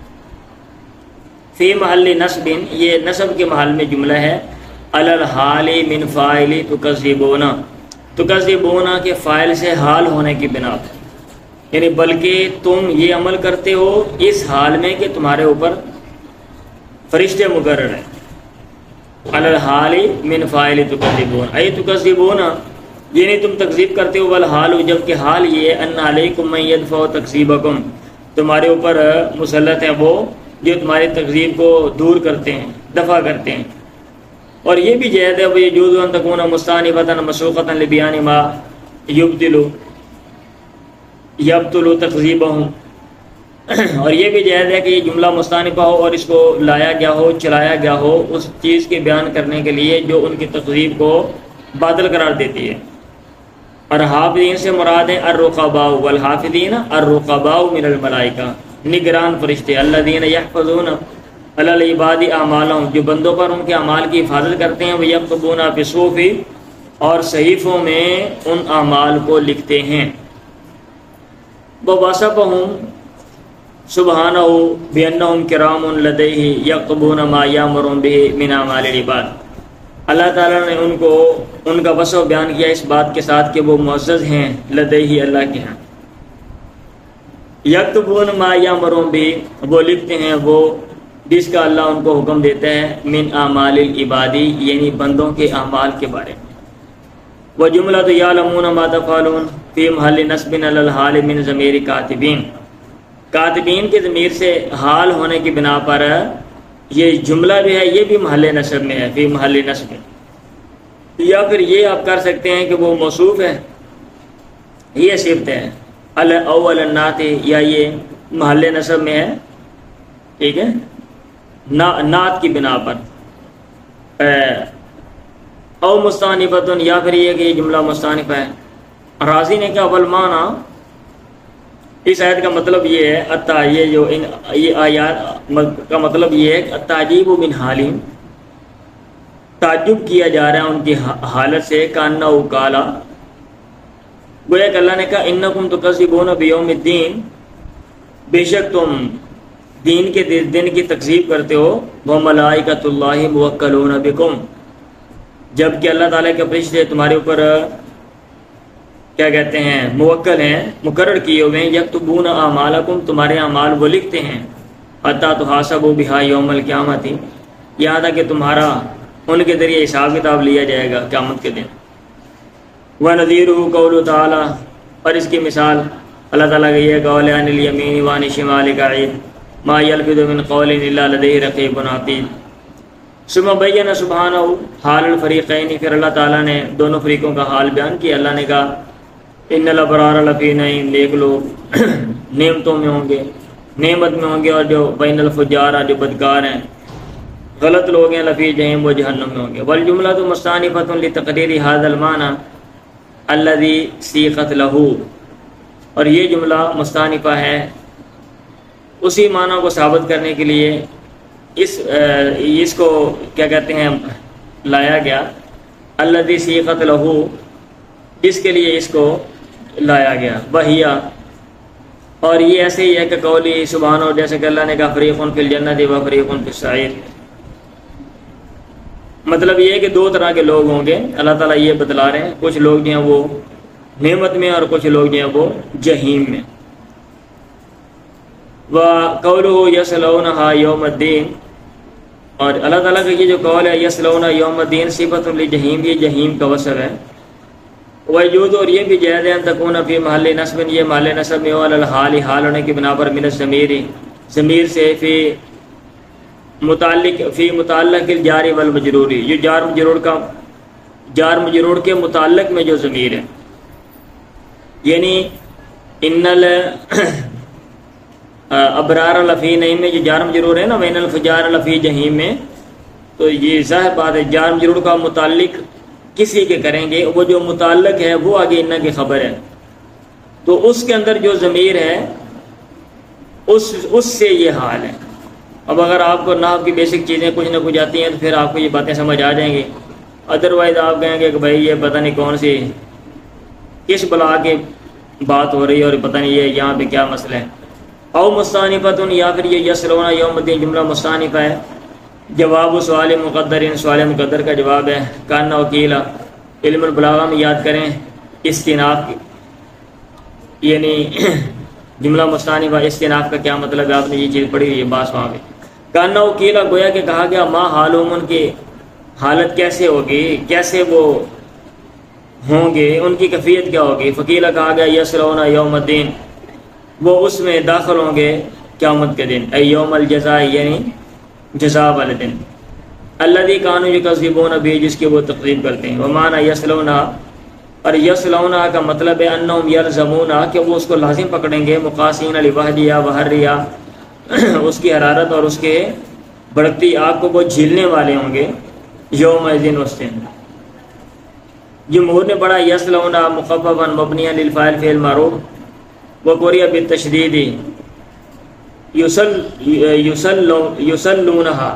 A: فی محل نصب، یہ نصب کے محل میں جملہ ہے، علی الحال من فاعل تکذبون، تکذبون کے فاعل سے حال ہونے کی بنا پر، یعنی بلکہ تم یہ عمل کرتے ہو اس حال میں کہ تمہارے اوپر فرشتے مقرر ہیں، علی الحال من فاعل تکذبون، ای تکذبون یعنی تم تکذیب کرتے ہو، والحال جب کہ حال یہ ان علیکم من یدفع تکذیبکم، تمہارے اوپر مسلط ہے وہ جو تمہاری تکذیب کو دور کرتے ہیں، دفع کرتے ہیں، اور یہ بھی جائز ہے وہ یجوز ان تکون مستانفۃ مسوقۃ لبیان ما یبطل یبطل تکذیبہم، اور یہ بھی جائز ہے کہ یہ جملہ مستانفہ ہو اور اس کو لایا گیا ہو، چلایا گیا ہو اس چیز کے بیان کرنے کے لیے جو ان کی تکذیب کو باطل قرار دیتی ہے۔ اور حافظین سے مراد ہیں الرقباء، والحافظین الرقباء من الملائکہ، نگران فرشتے، الذین یحفظون علی العباد اعمالہم، جو بندوں پر ان کے اعمال کی حفاظت کرتے ہیں، ویکتبون فی الصحف، اور صحیفوں میں ان اعمال کو لکھتے ہیں، ووصفہم سبحانہ بانہم کرام لدیہ یکتبون ما یامر بہ من اعمال العباد، اللہ تعالیٰ نے ان کو ان کا وصف بیان کیا اس بات کے ساتھ کہ وہ معزز ہیں لدیہ اللہ کے ہاں، یکتبون ما یامرون بہ، وہ لکھتے ہیں وہ جس کا اللہ ان کو حکم دیتا ہے، من اعمال العبادی یعنی بندوں کے اعمال کے بارے میں، وجملۃ یعلمون ما تفعلون فی محل نصب علی الحال من ضمیر کاتبین، کاتبین کے ضمیر سے حال ہونے کی بنا پر یہ جملہ بھی ہے، یہ بھی محل نصب میں ہے، فی محل نصب، یا پھر یہ آپ کر سکتے ہیں کہ وہ موصوف ہے، یہ صفت ہے الاول النات، یا یہ محل نصب میں ہے، ٹھیک ہے، نعت کی بنا پر، او مستانفۃ، یا پھر یہ کہ یہ جملہ مستانفہ ہے۔ راضی نے کہا والمعنی، اس آیت کا مطلب یہ ہے اتا، یہ جو ان یہ آیات کا مطلب یہ ہے کہ التعجیب من حالہم، تعجب کیا جا رہا ہے ان کی حالت سے، کانہ قالا، گویا کہ اللہ نے کہا انکم تکذبون بیوم الدین، بے شک تم دین کے دن کی تکذیب کرتے ہو، وملائکۃ اللہ موکلون بکم، جب کہ اللہ تعالیٰ کے فرشتے تمہارے اوپر کیا کہتے ہیں موکل ہیں، مقرر کیے ہوئے ہیں، یکتبون اعمالکم، تمہارے اعمال وہ لکھتے ہیں، حتی تحاسبوا بہا یوم القیامت، یہاں تک کہ تمہارا ان کے ذریعے حساب کتاب لیا جائے گا قیامت کے دن۔ وَنَذِيرُهُ قَوْلُ تَعَالَى، اور اس کی مثال اللہ تعالیٰ کا یہ قول ہے، عَنِ الْيَمِينِ وَعَنِ الشِّمَالِ قَعِيدٌ مَا يَلْفِظُ مِنْ قَوْلٍ إِلَّا لَدَيْهِ رَقِيبٌ عَتِيدٌ۔ ثم بین سبحانہ حال الفریقین، پھر اللہ تعالیٰ نے دونوں فریقوں کا حال بیان کیا، اللہ نے کہا ان الابرار لفی نعیم، نیک لوگ نعمتوں میں ہوں گے، نعمت میں ہوں گے، اور جو بین الفجار، جو بدکار ہیں، غلط لوگ ہیں، لفی جہنم، وہ جہنم میں ہوں گے۔ والجملۃ مستانفۃ لتقریر ھذا المعنی الذی سیقت لہ، اور یہ جملہ مستانفہ ہے اسی معنی کو ثابت کرنے کے لیے اس اس کو کیا کہتے ہیں لایا گیا، الذی سیقت لہ، اس کے لیے اس کو لایا گیا، وہیا اور یہ ایسے ہی ہے کہ قولی سبحان، اور جیسے کہ اللہ نے کہا فریقٌ فی الجنۃ و فریقٌ فی السعیر. مطلب یہ ہے کہ دو طرح کے لوگ ہوں گے. اللہ تعالیٰ یہ بتلا رہے ہیں کچھ لوگ جو ہیں وہ نعمت میں اور کچھ لوگ جو ہیں وہ جہیم میں. وَقَوْلُهُ يَصْلَوْنَهَا يَوْمَ الدِّينِ، اور اللہ تعالیٰ کا یہ جو قول ہے یصلون یوم الدین صفۃ لجہیم، یہ جہیم کا وصف ہے. وجود، اور یہ بھی جائز ہے ان تکون فی محل نصب، یہ محل نصب میں علی الحال، حال ہونے کی بنا پر من الضمیر، ضمیر سے فی متعلق فی متعلق الجار والمجرور، یہ جار مجرور کا جار مجرور کے متعلق میں جو ضمیر ہے، یعنی ان ال ابرار لفی نعیم میں جو جار مجرور ہے نا، وین الفجار لفی جہیم میں، تو یہ ظاہر بات ہے جار مجرور کا متعلق کسی کے کریں گے، وہ جو متعلق ہے وہ آگے ان کی خبر ہے، تو اس کے اندر جو ضمیر ہے اس اس سے یہ حال ہے. اب اگر آپ کو نحو کی بیسک چیزیں کچھ نہ کچھ آتی ہیں تو پھر آپ کو یہ باتیں سمجھ آ جائیں گی. ادروائز آپ کہیں گے کہ بھائی یہ پتہ نہیں کون سی کس بلا کی بات ہو رہی ہے اور پتہ نہیں یہ یہاں پہ کیا مسئلہ ہے. او مستانفتن، یا پھر یہ یصلون یوم الدین جملہ مستانفہ ہے. جواب سوال مقدر، ان سوال مقدر کا جواب ہے. کان وکیلا، علم البلاغہ میں یاد کریں استناف کی، یعنی جملہ مستانفہ استناف کا کیا مطلب ہے، آپ نے یہ چیز پڑھی ہوئی ہے باس وہاں پہ. کان وکیلا، گویا کہ کہا گیا ما حالهم، ان کی حالت کیسے ہوگی، کیسے وہ ہوں گے، ان کی کیفیت کیا ہوگی. فقیلا، کہا گیا یصلون یوم الدین، وہ اس میں داخل ہوں گے قیامت کے دن، اے یوم الجزاء، یعنی جزا والے دن. الذی کانوا یکذبون بھی، جس کی وہ تکذیب کرتے ہیں. ومعنی یصلون، اور یصلون کا مطلب ہے انہم یلزمون، کہ وہ اس کو لازم پکڑیں گے، مقاسین لوحدیا وحریا، اس کی حرارت اور اس کے بڑھتی آگ کو وہ جھیلنے والے ہوں گے یوم الدین، اس دن. جمہور نے پڑھا یصلون مخففا مبنیا للفاعل فعل معروف، وقرئ بالتشدید یسل یسلونہا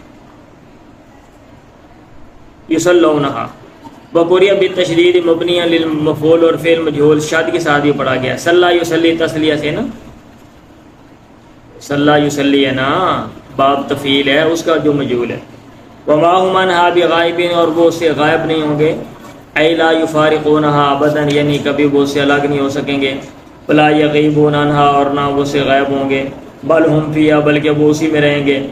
A: یسلونہا، وقرئ بالتشدید مبنیا للمفعول، اور فعل مجہول شاد کے ساتھ بھی پڑھا گیا. صلی یصلی تسلیہ سے نا، صلی یصلی ہے نا، باب تفعیل ہے اس کا جو مجہول ہے. وما هم عنہا بغائبین، اور وہ اس سے غائب نہیں ہوں گے. ای لا یفارقونہا ابدا، یعنی کبھی وہ اس سے الگ نہیں ہو سکیں گے. ولا یغیبون عنہا، اور نہ وہ سے غائب ہوں گے. بل ہم فیہا، بلکہ وہ اسی میں رہیں گے.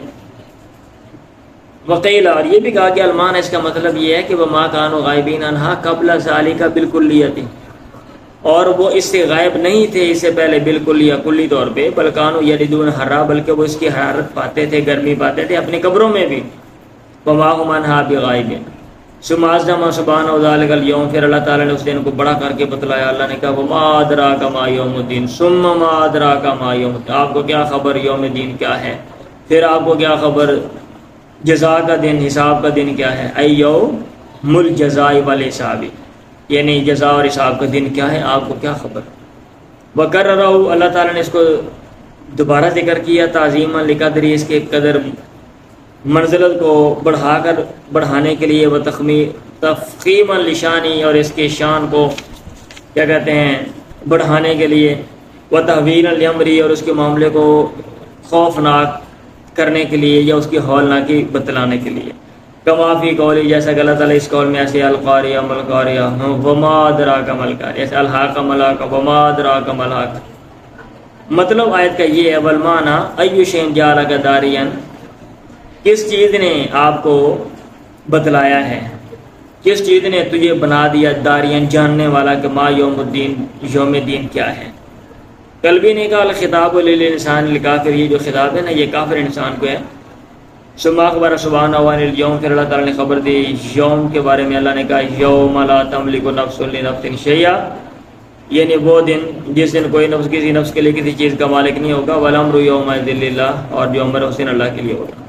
A: وقیل، اور یہ بھی کہا کہ المان، اس کا مطلب یہ ہے کہ وما کانوا غائبین عنہا قبل ذالک بالکلیۃ، اور وہ اس سے غائب نہیں تھے اس سے پہلے بالکل یا کلی طور پہ. بل کانوا یجدون حرا، بلکہ وہ اس کی حرارت پاتے تھے، گرمی پاتے تھے اپنی قبروں میں بھی. وما هم عنہا بغائبین. ثم اعظم سبحانہ ذلک الیوم، پھر اللہ تعالیٰ نے اس دن کو بڑا کر کے بتلایا. اللہ نے کہا وما ادراک ما یوم الدین، ثم ما ادراک ما یوم الدین، آپ کو کیا خبر یوم الدین کیا ہے، پھر آپ کو کیا خبر جزا کا دن، حساب کا دن کیا ہے. ای یوم الجزاء والحساب، یعنی جزا اور حساب کا دن کیا ہے، آپ کو کیا خبر. وکررہ، اللہ تعالیٰ نے اس کو دوبارہ ذکر کیا تعظیما لقدری، اس کے قدر منزلت کو بڑھا کر بڑھانے کے لیے، وہ تفخیما لشانی، اور اس کے شان کو کیا کہتے ہیں بڑھانے کے لیے. وہ تحویلا لامری، اور اس کے معاملے کو خوفناک کرنے کے لیے یا اس کی ہولناکی بتلانے کے لیے. کما فی قولی، جیسا کہ اللہ تعالیٰ اس قول میں ایسے القاریہ ملقاریہ وما ادراک ملقاریہ، ایسے الحاق ملاق وما ادراک ملحاق. مطلب آیت کا یہ ہے والمعنی ای شیء جعلک داریا، کس چیز نے آپ کو بتلایا ہے، کس چیز نے تجھے بنا دیا دارین جاننے والا کہ ما یوم الدین، یوم دین کیا ہے. قلبی نے کہا الخطاب للانسان للکافر، یہ جو خطاب ہے نا یہ کافر انسان کو ہے. ثم اخبر سبحانہ عن اليوم، پھر اللہ تعالیٰ نے خبر دی یوم کے بارے میں. اللہ نے کہا یوم لا تملک نفس لنفس شیئا، یعنی وہ دن جس دن کوئی نفس کسی نفس کے لیے کسی چیز کا مالک نہیں ہوگا. والامر یومئذ للہ، اور جو امر اس دن اللہ کے لیے ہوگا.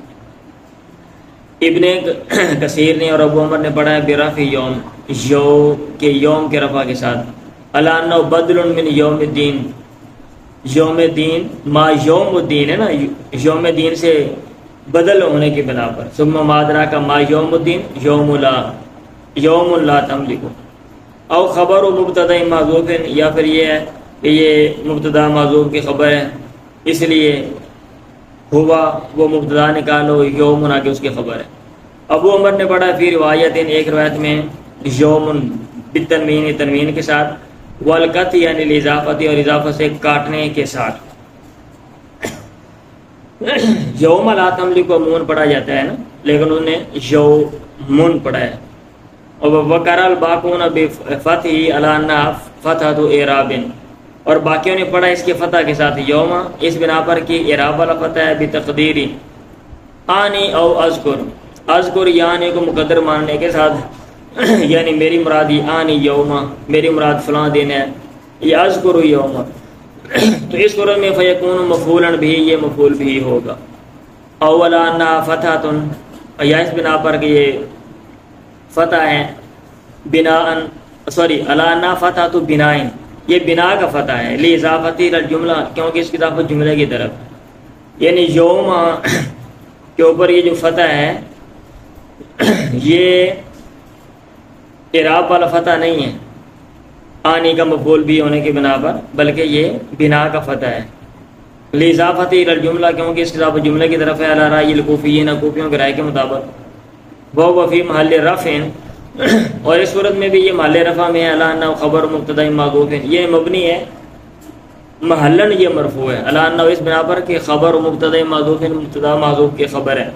A: ابن کثیر نے اور ابو عمر نے پڑھا ہے برفع یوم، یو کے یوم کے رفع کے ساتھ. الا انه بدل من یوم الدین، یوم دین ما یوم الدین ہے نا، یوم دین سے بدل ہونے کی بنا پر. ثم ما ادراک ما یوم الدین، یوم لا یوم لا تملک. او خبر و مبتدا محذوف، یا پھر یہ ہے کہ یہ مبتدا معذوف کی خبر ہے، اس لیے ہوا وہ مبتدا نکالو، یومن آگے اس کی خبر ہے۔ ابو عمر نے پڑھا فی روایت، ایک روایت میں یومن بالتنوین، تنوین کے ساتھ، والقط یعنی الاضافتی، اور اضافہ سے کاٹنے کے ساتھ۔ یوم لا تملک کو مون پڑھا جاتا ہے نا، لیکن انہوں نے یومن پڑھا ہے۔ اور وقرا الباقون بفتح علی انها فتحۃ اعراب، اور باقیوں نے پڑھا اس کے فتح کے ساتھ یوم، اس بنا پر کہ اعراب والا فتح ہے، بتقدیری آنی او اذکر، اذکر یعنی کو مقدر ماننے کے ساتھ، یعنی میری مراد یہ آنی یوم، میری مراد فلاں دن ہے، یہ اذکر یوم، تو اس صورت میں فیکون مفعولا بھی، یہ مفعول بھی ہوگا۔ اولا انها فتحۃ، یا اس بنا پر کہ یہ فتح ہے، بناء سوری علانا فتح تو بنائن، یہ بنا کا فتح ہے، لی اضافتی الجملہ، کیونکہ اس کی اضافت جملے کی طرف، یعنی یوم کے اوپر یہ جو فتح ہے یہ اعراب والا فتح نہیں ہے آنی کا مفعول بھی ہونے کی بنا پر، بلکہ یہ بنا کا فتح ہے، لی اضافتی الجملہ، کیونکہ اس کی اضافت جملے کی طرف ہے، علی رأی الکوفیین، کوفیوں کے رائے کے مطابق، وہ وفی محل رفع، اور اس صورت میں بھی یہ محل رفع میں ہے، علی انہ خبر مبتدا معذوف، یہ مبنی ہے، محلن یہ مرفوع ہے، علی انہ اس بنا پر کہ خبر مبتدا معذوف، مبتدا معذوف کی خبر ہے،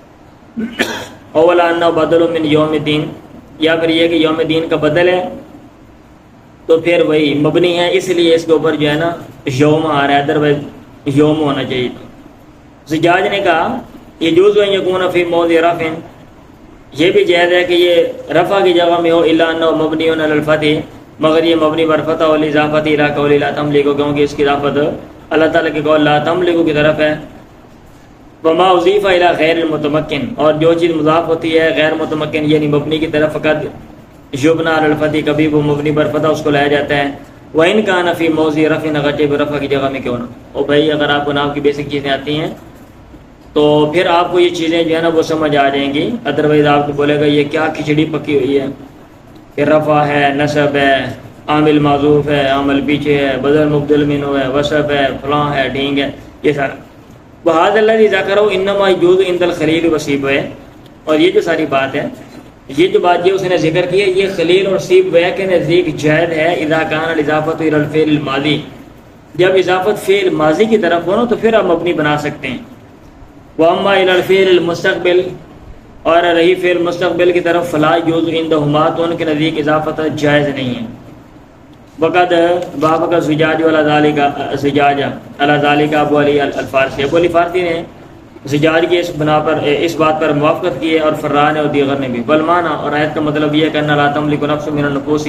A: اولا انہ بدل من یوم الدین، یا پھر یہ کہ یوم دین کا بدل ہے تو پھر وہی مبنی ہے، اس لیے اس کے اوپر جو ہے نا یوم آ رہا ہے، ادروائز یوم ہونا چاہیے تھا۔ زجاج نے کہا یجوز ان یکون فی موضع رفع، یہ بھی جائز ہے کہ یہ رفع کی جگہ میں ہو، الا انه مبنی علی الفتح، مگر یہ مبنی بر فتح اور اضافت الی قول لا تملک، کیونکہ اس کی اضافت اللہ تعالیٰ کے قول لا تملک کی طرف ہے۔ وما اضیف الی غیر المتمکن، اور جو چیز مضاف ہوتی ہے غیر متمکن یعنی مبنی کی طرف، فقط یبنى علی الفتح، کبھی وہ مبنی بر فتح اس کو لایا جاتا ہے، وان کان فی موضع رفع، اگرچہ رفع کی جگہ میں کیوں نہ ہو۔ بھائی اگر آپ کو نام کی بیسک چیزیں آتی ہیں تو پھر آپ کو یہ چیزیں جو ہے نا وہ سمجھ آ جائیں گی، ادروائز آپ کو بولے گا یہ کیا کھچڑی پکی ہوئی ہے کہ رفع ہے، نصب ہے، عامل معذوف ہے، عامل پیچھے ہے، بدل مبدل منہ ہے، وصف ہے، فلاں ہے، ڈھینگ ہے، یہ سارا۔ وہذا الذی ذکرہ انما یجوز عند الخلیل وسیبویہ، اور یہ جو ساری بات ہے، یہ جو بات جو اس نے ذکر کی ہے، یہ خلیل اور سیبویہ کے نزدیک جائز ہے، اذا کان الاضافۃ الی الفعل الماضی، جب اضافت فعل ماضی کی طرف ہو نا تو پھر آپ مبنی بنا سکتے ہیں۔ واما الی الفعل المستقبل، اور رہی فعل مستقبل کی طرف، فلا یجوز عندہما، تو ان کے نزدیک اضافت جائز نہیں ہے۔ وقد وافق زجاج علی ذالک، زجاج علی ذالک ابو علی الفارسی، ابو علی فارسی نے زجاج کی اس بنا پر اس بات پر موافقت کی ہے، اور فران اور دیگر نے بھی۔ والمعنی، اور آیت کا مطلب یہ ہے کہ ان لا تملک نفس من النفوس،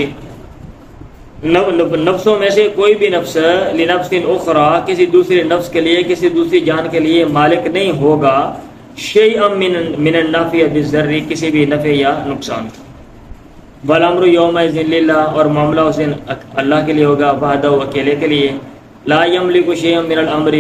A: نفسوں میں سے کوئی بھی نفس لنفس اخرى، کسی دوسرے نفس کے لیے، کسی دوسری جان کے لیے مالک نہیں ہوگا، شیئا من من النفع بالضر، کسی بھی نفع یا نقصان۔ والامر یومئذ للہ، اور معاملہ اس دن اللہ کے لیے ہوگا، وحدہ، اکیلے کے لیے۔ لا یملک شیئا من الامر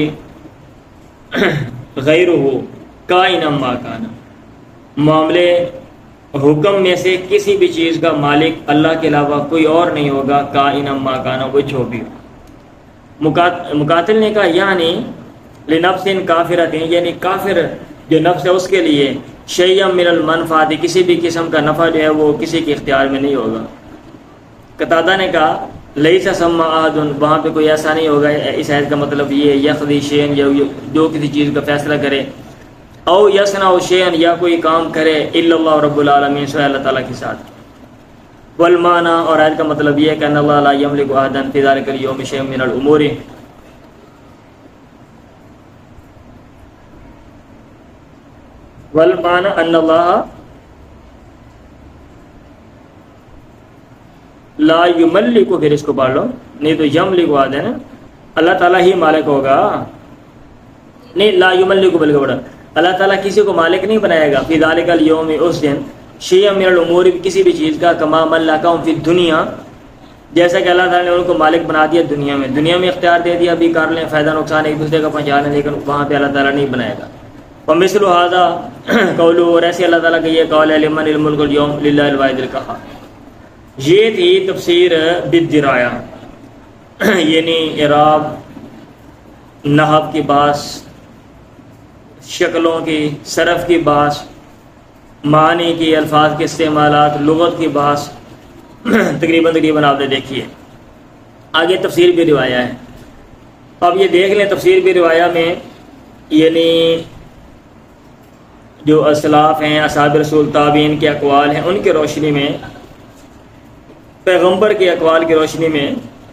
A: غیرہ کائنا ما کان، معاملے حکم میں سے کسی بھی چیز کا مالک اللہ کے علاوہ کوئی اور نہیں ہوگا، کائنا ما کان، وہ جو بھی ہو۔ مقاتل نے کہا یعنی لنفس کافرۃ، یعنی کافر جو نفس ہے اس کے لیے، شیئا من المنفعۃ، کسی بھی قسم کا نفع جو ہے وہ کسی کے اختیار میں نہیں ہوگا۔ قتادہ نے کہا لیس ثم احد، وہاں پہ کوئی ایسا نہیں ہوگا، اس آیت کا مطلب یہ ہے یقضی شیئا، جو کسی چیز کا فیصلہ کرے، او یصنع شیئا، یا کوئی کام کرے، الا اللہ رب العالمین، سوائے اللہ تعالیٰ کے ساتھ۔ والمعنی، اور آیت کا مطلب یہ ہے کہ ان اللہ لا یملک احدا فی ذلک الیوم شیئا من الامور، والمعنی ان اللہ لا یملک، پھر اس کو پڑھ لو، نہیں تو یملک وعد ہے نا، اللہ تعالیٰ ہی مالک ہوگا، نہیں لا یملک بلکہ بڑا، اللہ تعالیٰ کسی کو مالک نہیں بنائے گا، فی ذالک الیوم، اس دن، شیئا من الامور، کسی بھی چیز کا، کما ملکہم فی الدنیا، جیسا کہ اللہ تعالیٰ نے ان کو مالک بنا دیا دنیا میں، دنیا میں اختیار دے دیا، بھی کر لیں، فائدہ نقصان ایک دوسرے کا پہنچا لیں، لیکن وہاں پہ اللہ تعالیٰ نہیں بنائے گا۔ ومثل هذا قولہ، اور ایسے اللہ تعالیٰ کا یہ قول ہے، لمن الملک اليوم للہ الواحد القہار۔ یہ تھی تفسیر بالدرایا، یعنی اعراب، نحو کی بحث، شکلوں کی، صرف کی بحث، معنی کی، الفاظ کے استعمالات، لغت کی بحث تقریباً تقریباً آپ نے دیکھی ہے۔ آگے تفسیر بھی روایہ ہے۔ اب یہ دیکھ لیں تفسیر بھی روایہ میں یعنی جو اسلاف ہیں، اصحاب رسول، تابعین کے اقوال ہیں، ان کی روشنی میں، پیغمبر کے اقوال کی روشنی میں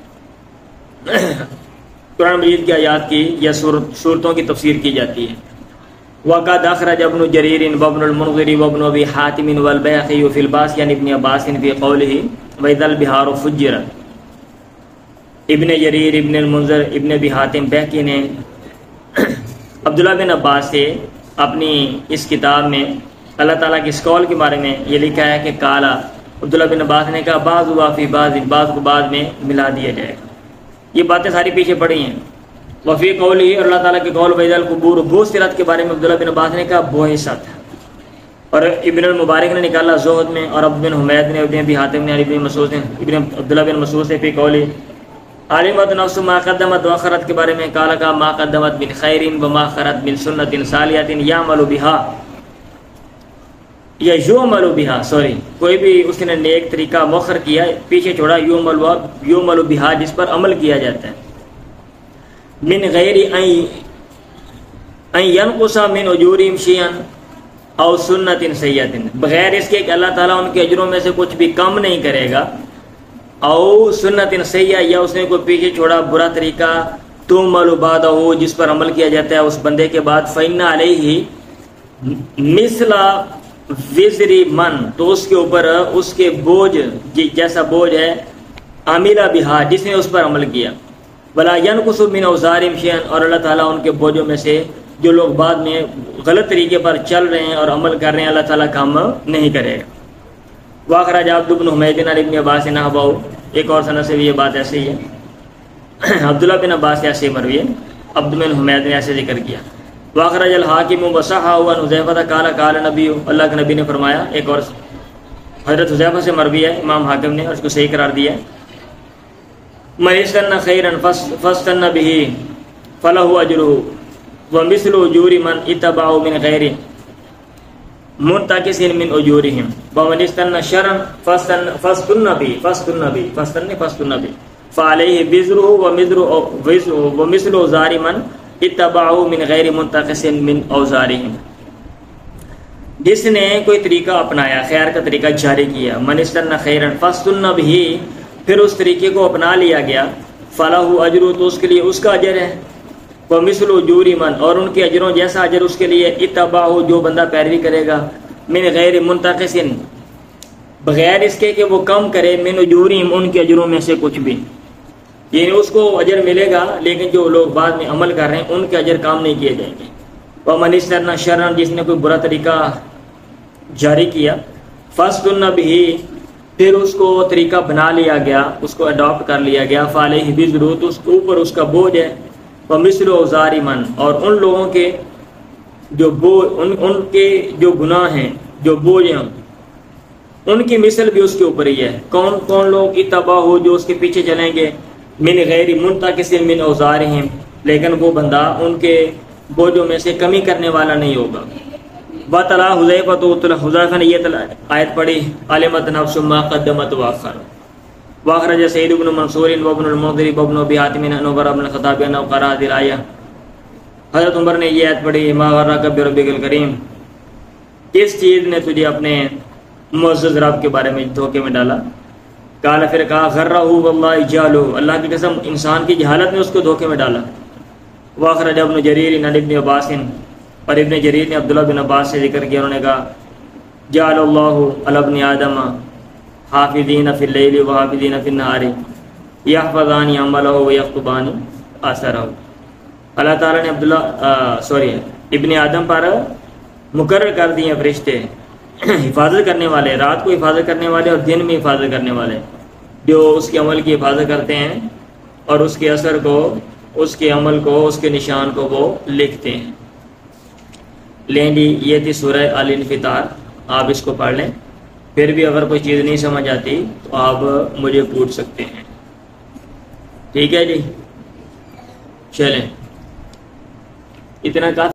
A: قرآن مجید کی آیات کی یا صورتوں کی تفسیر کی جاتی ہے۔ وقد اخرج ابن جریر وابن المنذر وابن ابی حاتم والبیہقی فی الباس یعنی ابن عباس فی قولہ وَإِذَا الْبِحَارُ فُجِّرَتْ۔ ابن جریر، ابن المنذر، ابن ابی حاتم بہقی نے عبداللہ بن عباس سے اپنی اس کتاب میں اللہ تعالیٰ کے اس قول کے بارے میں یہ لکھا ہے کہ کالا، عبداللہ بن عباس نے کہا بعض وافی بعض، بعض کو بعد میں ملا دیا جائے گا۔ یہ باتیں ساری پیچھے پڑی ہیں۔ وفی قول ہی، اللہ تعالیٰ کے قول وَإِذَا الْقُبُورُ بُعْثِرَتْ کے بارے میں عبداللہ بن عباس نے کہا بُعِثَتْ، اور ابن المبارک نے نکالا زہد میں، اور ابن حمید نے، ابن ابی حاتم نے، ابن مسعود نے، ابن عبداللہ بن مسعود سے فی قولی عالمت نفس ما قدمت واخرت کے بارے میں کالا کا ما قدمت من خیر وما اخرت من سنت صالحۃ یعمل بها یا یعمل بها، سوری کوئی بھی اس نے نیک طریقہ مؤخر کیا، پیچھے چھوڑا، یعمل یعمل بها جس پر عمل کیا جاتا ہے، من غیر ان ينقص من اجورهم شيئا او سنت سیئۃ، بغیر اس کے کہ اللہ تعالیٰ ان کے اجروں میں سے کچھ بھی کم نہیں کرے گا، او سنت سیئہ، یا اس نے کوئی پیچھے چھوڑا برا طریقہ، تعمل بعدہ جس پر عمل کیا جاتا ہے اس بندے کے بعد، فإن علیہ مثل وزر من، تو اس کے اوپر اس کے بوجھ جیسا بوجھ ہے، عاملہ بہا جس نے اس پر عمل کیا، ولا ينقص من اوزارہم شیئا، اور اللہ تعالیٰ ان کے بوجھوں میں سے جو لوگ بعد میں غلط طریقے پر چل رہے ہیں اور عمل کر رہے ہیں اللہ تعالیٰ کام نہیں کرے گا۔ واخرج عبد بن حمید عن ابن عباس نحوہ، ایک اور سند سے بھی یہ بات ایسے ہی ہے، عبداللہ بن عباس سے ایسے مروی ہے، عبد بن حمید نے ایسے ذکر کیا۔ واخرج الحاکم وصححہ عن حذیفہ قال قال نبی، اللہ کے نبی نے فرمایا، ایک اور حضرت حذیفہ سے مروی ہے، امام حاکم نے اس کو صحیح قرار دیا ہے، من استنى خیرا فاستنى به فله اجره ومثل اجور من اتبعه من غیر منتقص من اجورهم ومن استنى شرا فاستنى به فاستنى به فاستنى فاستنى به فعليه وزره ومثل ومثل اوزار من اتبعه من غیر منتقص من اوزارهم، جس نے کوئی طریقہ اپنایا، خیر کا طریقہ جاری کیا، من استنى خیرا فاستنى به، پھر اس طریقے کو اپنا لیا گیا، فلاح اجر، تو اس کے لیے اس کا اجر ہے، وہ مثل اجور من، اور ان کے اجروں جیسا اجر اس کے لیے، اتباع جو بندہ پیروی کرے گا، من غیر منتقص بغیر اس کے کہ وہ کم کرے، من اجورہم ان کے اجروں میں سے کچھ بھی، یعنی اس کو اجر ملے گا لیکن جو لوگ بعد میں عمل کر رہے ہیں ان کے اجر کام نہیں کیے جائیں گے۔ ومن استنى شرا، جس نے کوئی برا طریقہ جاری کیا، فاستنى به، پھر اس کو طریقہ بنا لیا گیا، اس کو اڈاپٹ کر لیا گیا، فعلیہ وزر، تو اس کے اوپر اس کا بوجھ ہے، ومثل اوزار من، اور ان لوگوں کے جو بوجھ، ان, ان کے جو گناہ ہیں، جو بوجھ ہیں، ان کی مثل بھی اس کے اوپر ہی ہے۔ کون کون لوگ اتباع ہو، جو اس کے پیچھے چلیں گے، من غیر منتقص من اوزارہم، لیکن وہ بندہ ان کے بوجھوں میں سے کمی کرنے والا نہیں ہوگا۔ وَتَلَا حُذَیفَةُ، تو حذیفہ نے یہ آیت پڑھی، عَلِمَتْ نَفْسٌ مَا قَدَّمَتْ وَأَخَّرَتْ۔ وَأَخْرَجَ سَعِيدُ بْنُ مَنْصُورٍ وَابْنُ الْمُنذِرِ وَابْنُ أَبِي حَاتِمٍ عَنْ عُمَرَ بْنِ الْخَطَّابِ أَنَّهُ قَرَأَ هَذِهِ الْآيَةَ، حضرت عمر نے یہ آیت پڑھی، مَا غَرَّكَ بِرَبِّكَ الْكَرِيمِ، کس چیز نے تجھے اپنے معزز رب کے بارے میں دھوکے میں ڈالا؟ قال، پھر کہا، غَرَّهُ وَاللَّهِ جَهْلُهُ، اللہ کی قسم انسان کی جہالت نے اس کو دھوکے میں ڈالا۔ وَأَخْرَجَ ابْنُ جَرِيرٍ عَنْ ابْنِ عَبَّاسٍ، اور ابن جریر نے عبداللہ بن عباس سے ذکر کیا، انہوں نے کہا، جعل اللہ علی ابن آدم حافظین فی اللیل و حافظین فی النہار یحفظان عملہ و یکتبان اثرہ، اللہ تعالیٰ نے عبداللہ سوری ابن آدم پر مقرر کر دیے فرشتے حفاظت کرنے والے، رات کو حفاظت کرنے والے اور دن میں حفاظت کرنے والے، جو اس کے عمل کی حفاظت کرتے ہیں اور اس کے اثر کو، اس کے عمل کو، اس کے نشان کو وہ لکھتے ہیں۔ لیں جی، یہ تھی سورہ الانفطار، آپ اس کو پڑھ لیں، پھر بھی اگر کوئی چیز نہیں سمجھ آتی تو آپ مجھے پوچھ سکتے ہیں۔ ٹھیک ہے جی، چلیں اتنا کافی